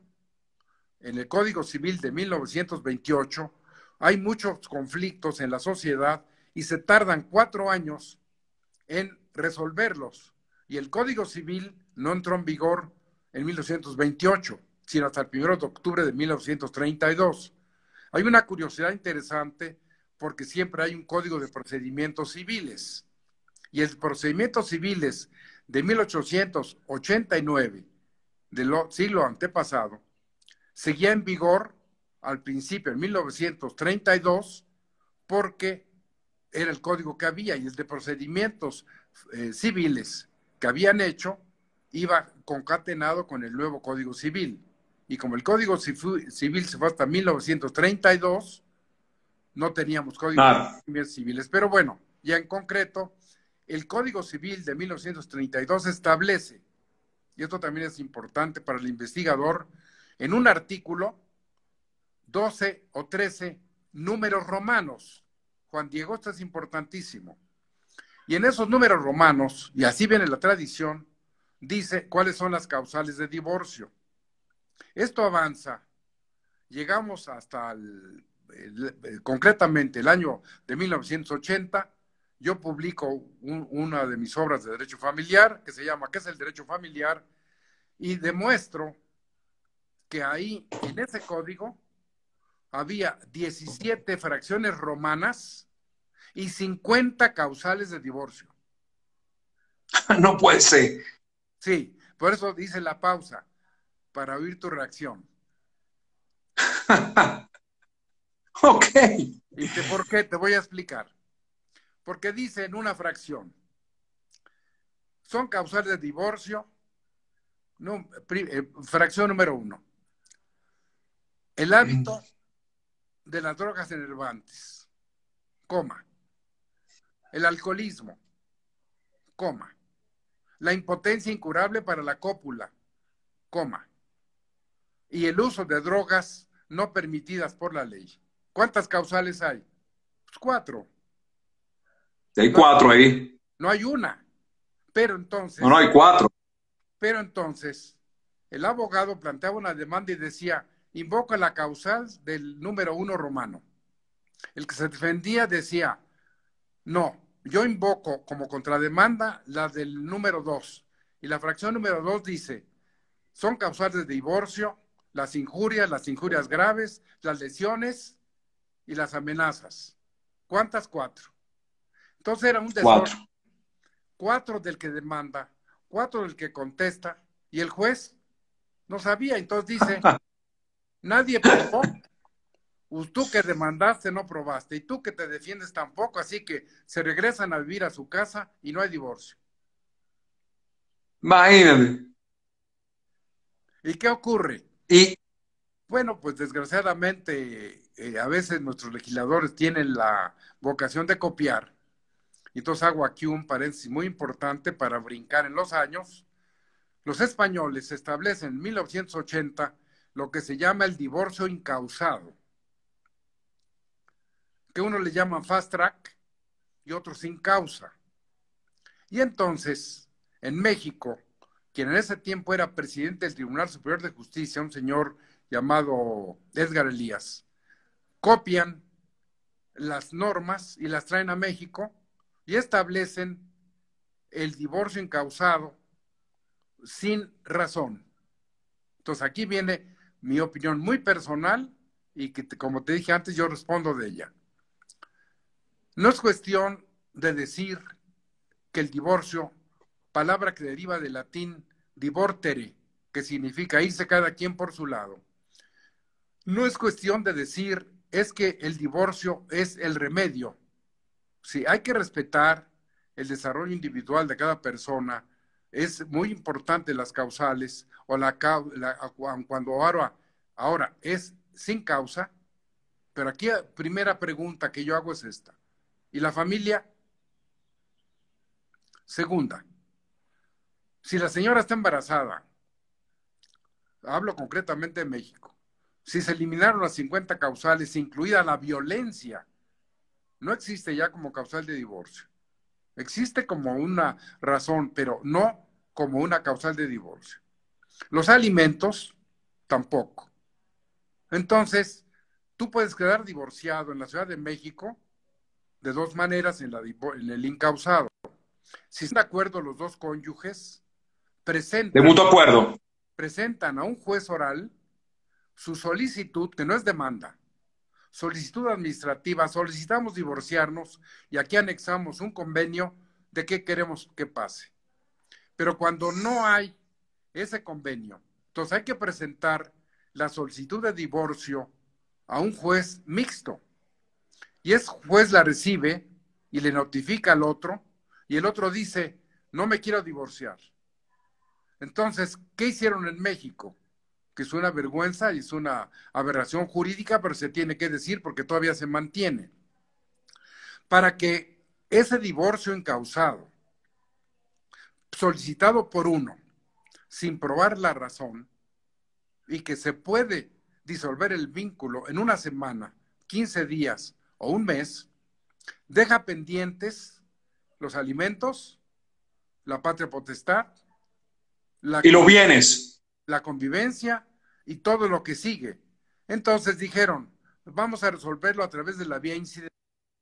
En el Código Civil de mil novecientos veintiocho hay muchos conflictos en la sociedad y se tardan cuatro años en resolverlos. Y el Código Civil no entró en vigor en mil novecientos veintiocho, sino hasta el primero de octubre de mil novecientos treinta y dos. Hay una curiosidad interesante porque siempre hay un Código de Procedimientos Civiles. Y el Procedimientos Civiles de mil ochocientos ochenta y nueve, del siglo antepasado, seguía en vigor al principio, en mil novecientos treinta y dos, porque era el código que había, y el de procedimientos eh, civiles que habían hecho iba concatenado con el nuevo Código Civil. Y como el Código Civil se fue hasta mil novecientos treinta y dos, no teníamos códigos ah. civiles. Pero bueno, ya en concreto, el Código Civil de mil novecientos treinta y dos establece, y esto también es importante para el investigador, en un artículo, doce o trece números romanos. Juan Diego, esto es importantísimo. Y en esos números romanos, y así viene la tradición, dice cuáles son las causales de divorcio. Esto avanza. Llegamos hasta, el, el, el, concretamente, el año de mil novecientos ochenta. Yo publico un, una de mis obras de derecho familiar, que se llama ¿Qué es el derecho familiar? Y demuestro que ahí, en ese código, había diecisiete fracciones romanas y cincuenta causales de divorcio. No puede ser. Sí, Por eso hice la pausa, para oír tu reacción. Ok. ¿Y te, por qué? Te voy a explicar. Porque dice en una fracción, son causales de divorcio, no, eh, fracción número uno, el hábito de las drogas enervantes, coma, el alcoholismo, coma, la impotencia incurable para la cópula, coma, y el uso de drogas no permitidas por la ley. ¿Cuántas causales hay? Pues cuatro. Hay No hay, cuatro ahí. no hay una. Pero entonces, No, no, hay cuatro. pero entonces, el abogado planteaba una demanda y decía, invoca la causal del número uno romano. El que se defendía decía, no, yo invoco como contrademanda la del número dos. Y la fracción número dos dice, son causales de divorcio, las injurias, las injurias graves, las lesiones y las amenazas. ¿Cuántas? Cuatro. Entonces era un desorden. Cuatro. Cuatro del que demanda, cuatro del que contesta, y el juez no sabía. Entonces dice, nadie probó, tú que demandaste no probaste, y tú que te defiendes tampoco, así que se regresan a vivir a su casa y no hay divorcio. Imagínate. ¿Y qué ocurre? Y Bueno, pues desgraciadamente eh, a veces nuestros legisladores tienen la vocación de copiar. Entonces hago aquí un paréntesis muy importante para brincar en los años. Los españoles establecen en mil novecientos ochenta lo que se llama el divorcio incausado, que uno le llaman fast track y otros sin causa. Y entonces, en México, quien en ese tiempo era presidente del Tribunal Superior de Justicia, un señor llamado Edgar Elías, copian las normas y las traen a México y establecen el divorcio incausado sin razón. Entonces aquí viene mi opinión muy personal y que, como te dije antes, yo respondo de ella. No es cuestión de decir que el divorcio, palabra que deriva del latín divortere, que significa irse cada quien por su lado, no es cuestión de decir es que el divorcio es el remedio. Sí, hay que respetar el desarrollo individual de cada persona. Es muy importante las causales o la, la cuando ahora, ahora es sin causa, pero aquí la primera pregunta que yo hago es esta. ¿Y la familia? Segunda, si la señora está embarazada, hablo concretamente de México, si se eliminaron las cincuenta causales, incluida la violencia, no existe ya como causal de divorcio. Existe como una razón, pero no como una causal de divorcio. Los alimentos, tampoco. Entonces, tú puedes quedar divorciado en la Ciudad de México de dos maneras en, la, en el incausado. Si están de acuerdo los dos cónyuges, presentan, de mutuo acuerdo, presentan a un juez oral su solicitud, que no es demanda, solicitud administrativa, solicitamos divorciarnos y aquí anexamos un convenio de qué queremos que pase. Pero cuando no hay ese convenio, entonces hay que presentar la solicitud de divorcio a un juez mixto. Y ese juez la recibe y le notifica al otro, y el otro dice, no me quiero divorciar. Entonces, ¿qué hicieron en México? Que es una vergüenza y es una aberración jurídica, pero se tiene que decir porque todavía se mantiene. Para que ese divorcio incausado, solicitado por uno, sin probar la razón, y que se puede disolver el vínculo en una semana, quince días o un mes, deja pendientes los alimentos, la patria potestad, la y los bienes. la convivencia y todo lo que sigue. Entonces dijeron, vamos a resolverlo a través de la vía incidental.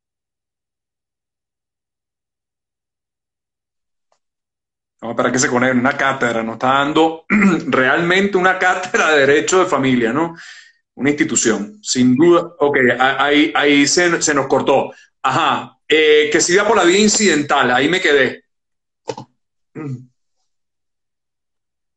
No, para que se conecte una cátedra, nos está dando realmente una cátedra de derecho de familia, ¿no? Una institución, sin duda. Ok, ahí, ahí se, se nos cortó. Ajá, eh, que siga por la vía incidental, ahí me quedé.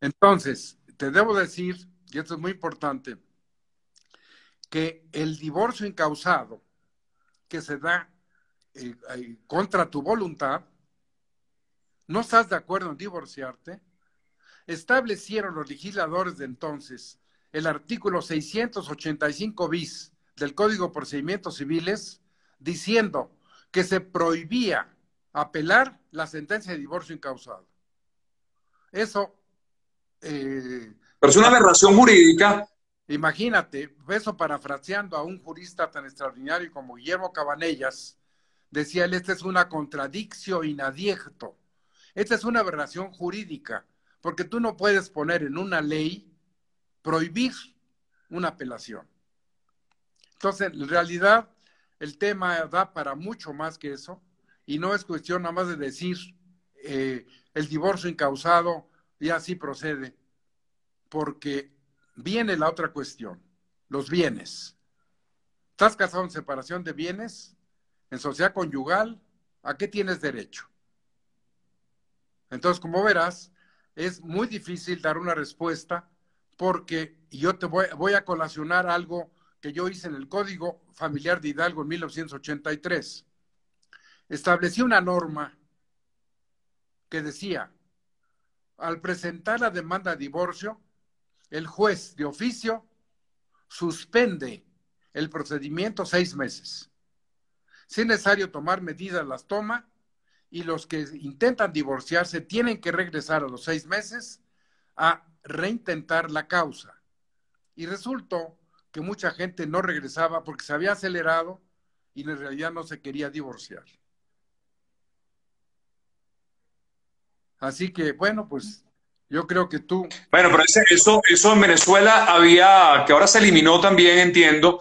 Entonces, te debo decir, y esto es muy importante, que el divorcio incausado que se da eh, eh, contra tu voluntad, no estás de acuerdo en divorciarte, establecieron los legisladores de entonces el artículo seiscientos ochenta y cinco bis del Código de Procedimientos Civiles, diciendo que se prohibía apelar la sentencia de divorcio incausado. Eso... Eh, Pero es una aberración jurídica. Imagínate, eso parafraseando a un jurista tan extraordinario como Guillermo Cabanellas, decía él, esta es una contradicción in adjecto. Esta es una aberración jurídica, porque tú no puedes poner en una ley prohibir una apelación. Entonces, en realidad, el tema da para mucho más que eso, y no es cuestión nada más de decir eh, el divorcio incausado y así procede, porque viene la otra cuestión, los bienes. ¿Estás casado en separación de bienes? ¿En sociedad conyugal? ¿A qué tienes derecho? Entonces, como verás, es muy difícil dar una respuesta porque yo te voy, voy a colacionar algo que yo hice en el Código Familiar de Hidalgo en mil novecientos ochenta y tres. Establecí una norma que decía, al presentar la demanda de divorcio, el juez de oficio suspende el procedimiento seis meses. Si es necesario tomar medidas, las toma, y los que intentan divorciarse tienen que regresar a los seis meses a reintentar la causa. Y resultó que mucha gente no regresaba porque se había acelerado y en realidad no se quería divorciar. Así que, bueno, pues yo creo que tú... Bueno, pero ese, eso, eso en Venezuela había, que ahora se eliminó también, entiendo,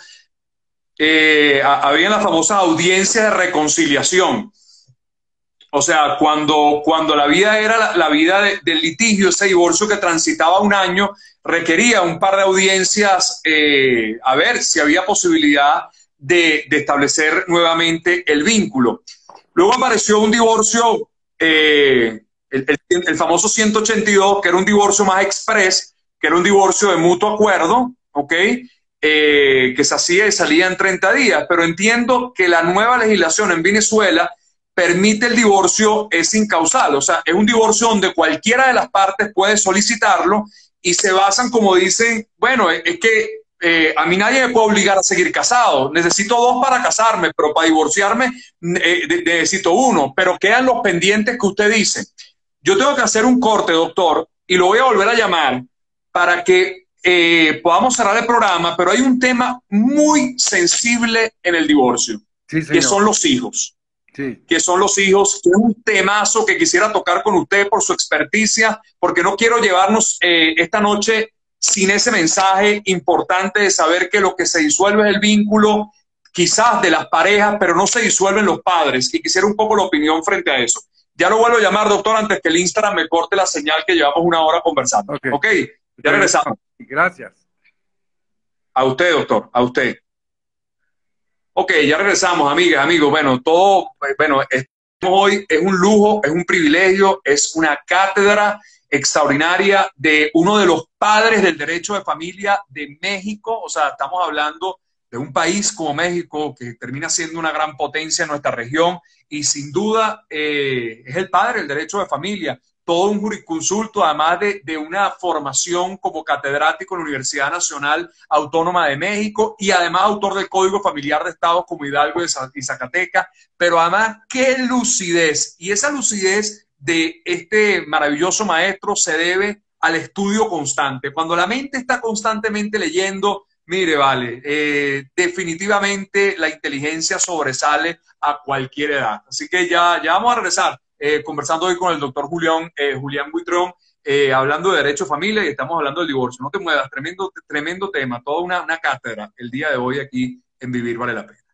eh, había la famosa audiencia de reconciliación. O sea, cuando, cuando la vida era la, la vida de, del litigio, ese divorcio que transitaba un año, requería un par de audiencias eh, a ver si había posibilidad de, de establecer nuevamente el vínculo. Luego apareció un divorcio, eh, el, el, el famoso ciento ochenta y dos, que era un divorcio más express, que era un divorcio de mutuo acuerdo, ¿ok? Eh, que se hacía y salía en treinta días. Pero entiendo que la nueva legislación en Venezuela permite el divorcio es incausal, o sea, es un divorcio donde cualquiera de las partes puede solicitarlo y se basan, como dicen, bueno, es, es que eh, a mí nadie me puede obligar a seguir casado, necesito dos para casarme, pero para divorciarme eh, de, de, necesito uno, pero quedan los pendientes que usted dice. Yo tengo que hacer un corte, doctor, y lo voy a volver a llamar para que eh, podamos cerrar el programa, pero hay un tema muy sensible en el divorcio, Sí, que señor. son los hijos. Sí. Que son los hijos, que es un temazo que quisiera tocar con usted por su experticia, porque no quiero llevarnos eh, esta noche sin ese mensaje importante de saber que lo que se disuelve es el vínculo, quizás de las parejas, pero no se disuelven los padres, y quisiera un poco la opinión frente a eso. Ya lo vuelvo a llamar, doctor, antes que el Instagram me corte la señal, que llevamos una hora conversando. Ok, okay, ya regresamos. Gracias. A usted, doctor, a usted. Ok, ya regresamos, amigas, amigos. Bueno, todo, bueno, hoy es un lujo, es un privilegio, es una cátedra extraordinaria de uno de los padres del derecho de familia de México. O sea, estamos hablando de un país como México que termina siendo una gran potencia en nuestra región y sin duda eh, es el padre del derecho de familia. Todo un jurisconsulto, además de, de una formación como catedrático en la Universidad Nacional Autónoma de México y además autor del Código Familiar de Estados como Hidalgo y Zacatecas, pero además qué lucidez. Y esa lucidez de este maravilloso maestro se debe al estudio constante. Cuando la mente está constantemente leyendo, mire, vale, eh, definitivamente la inteligencia sobresale a cualquier edad. Así que ya, ya vamos a regresar. Eh, conversando hoy con el doctor Julián, eh, Julián Buitrón, eh, hablando de derecho de familia y estamos hablando del divorcio. No te muevas, tremendo, tremendo tema, toda una, una cátedra el día de hoy aquí en Vivir Vale la Pena.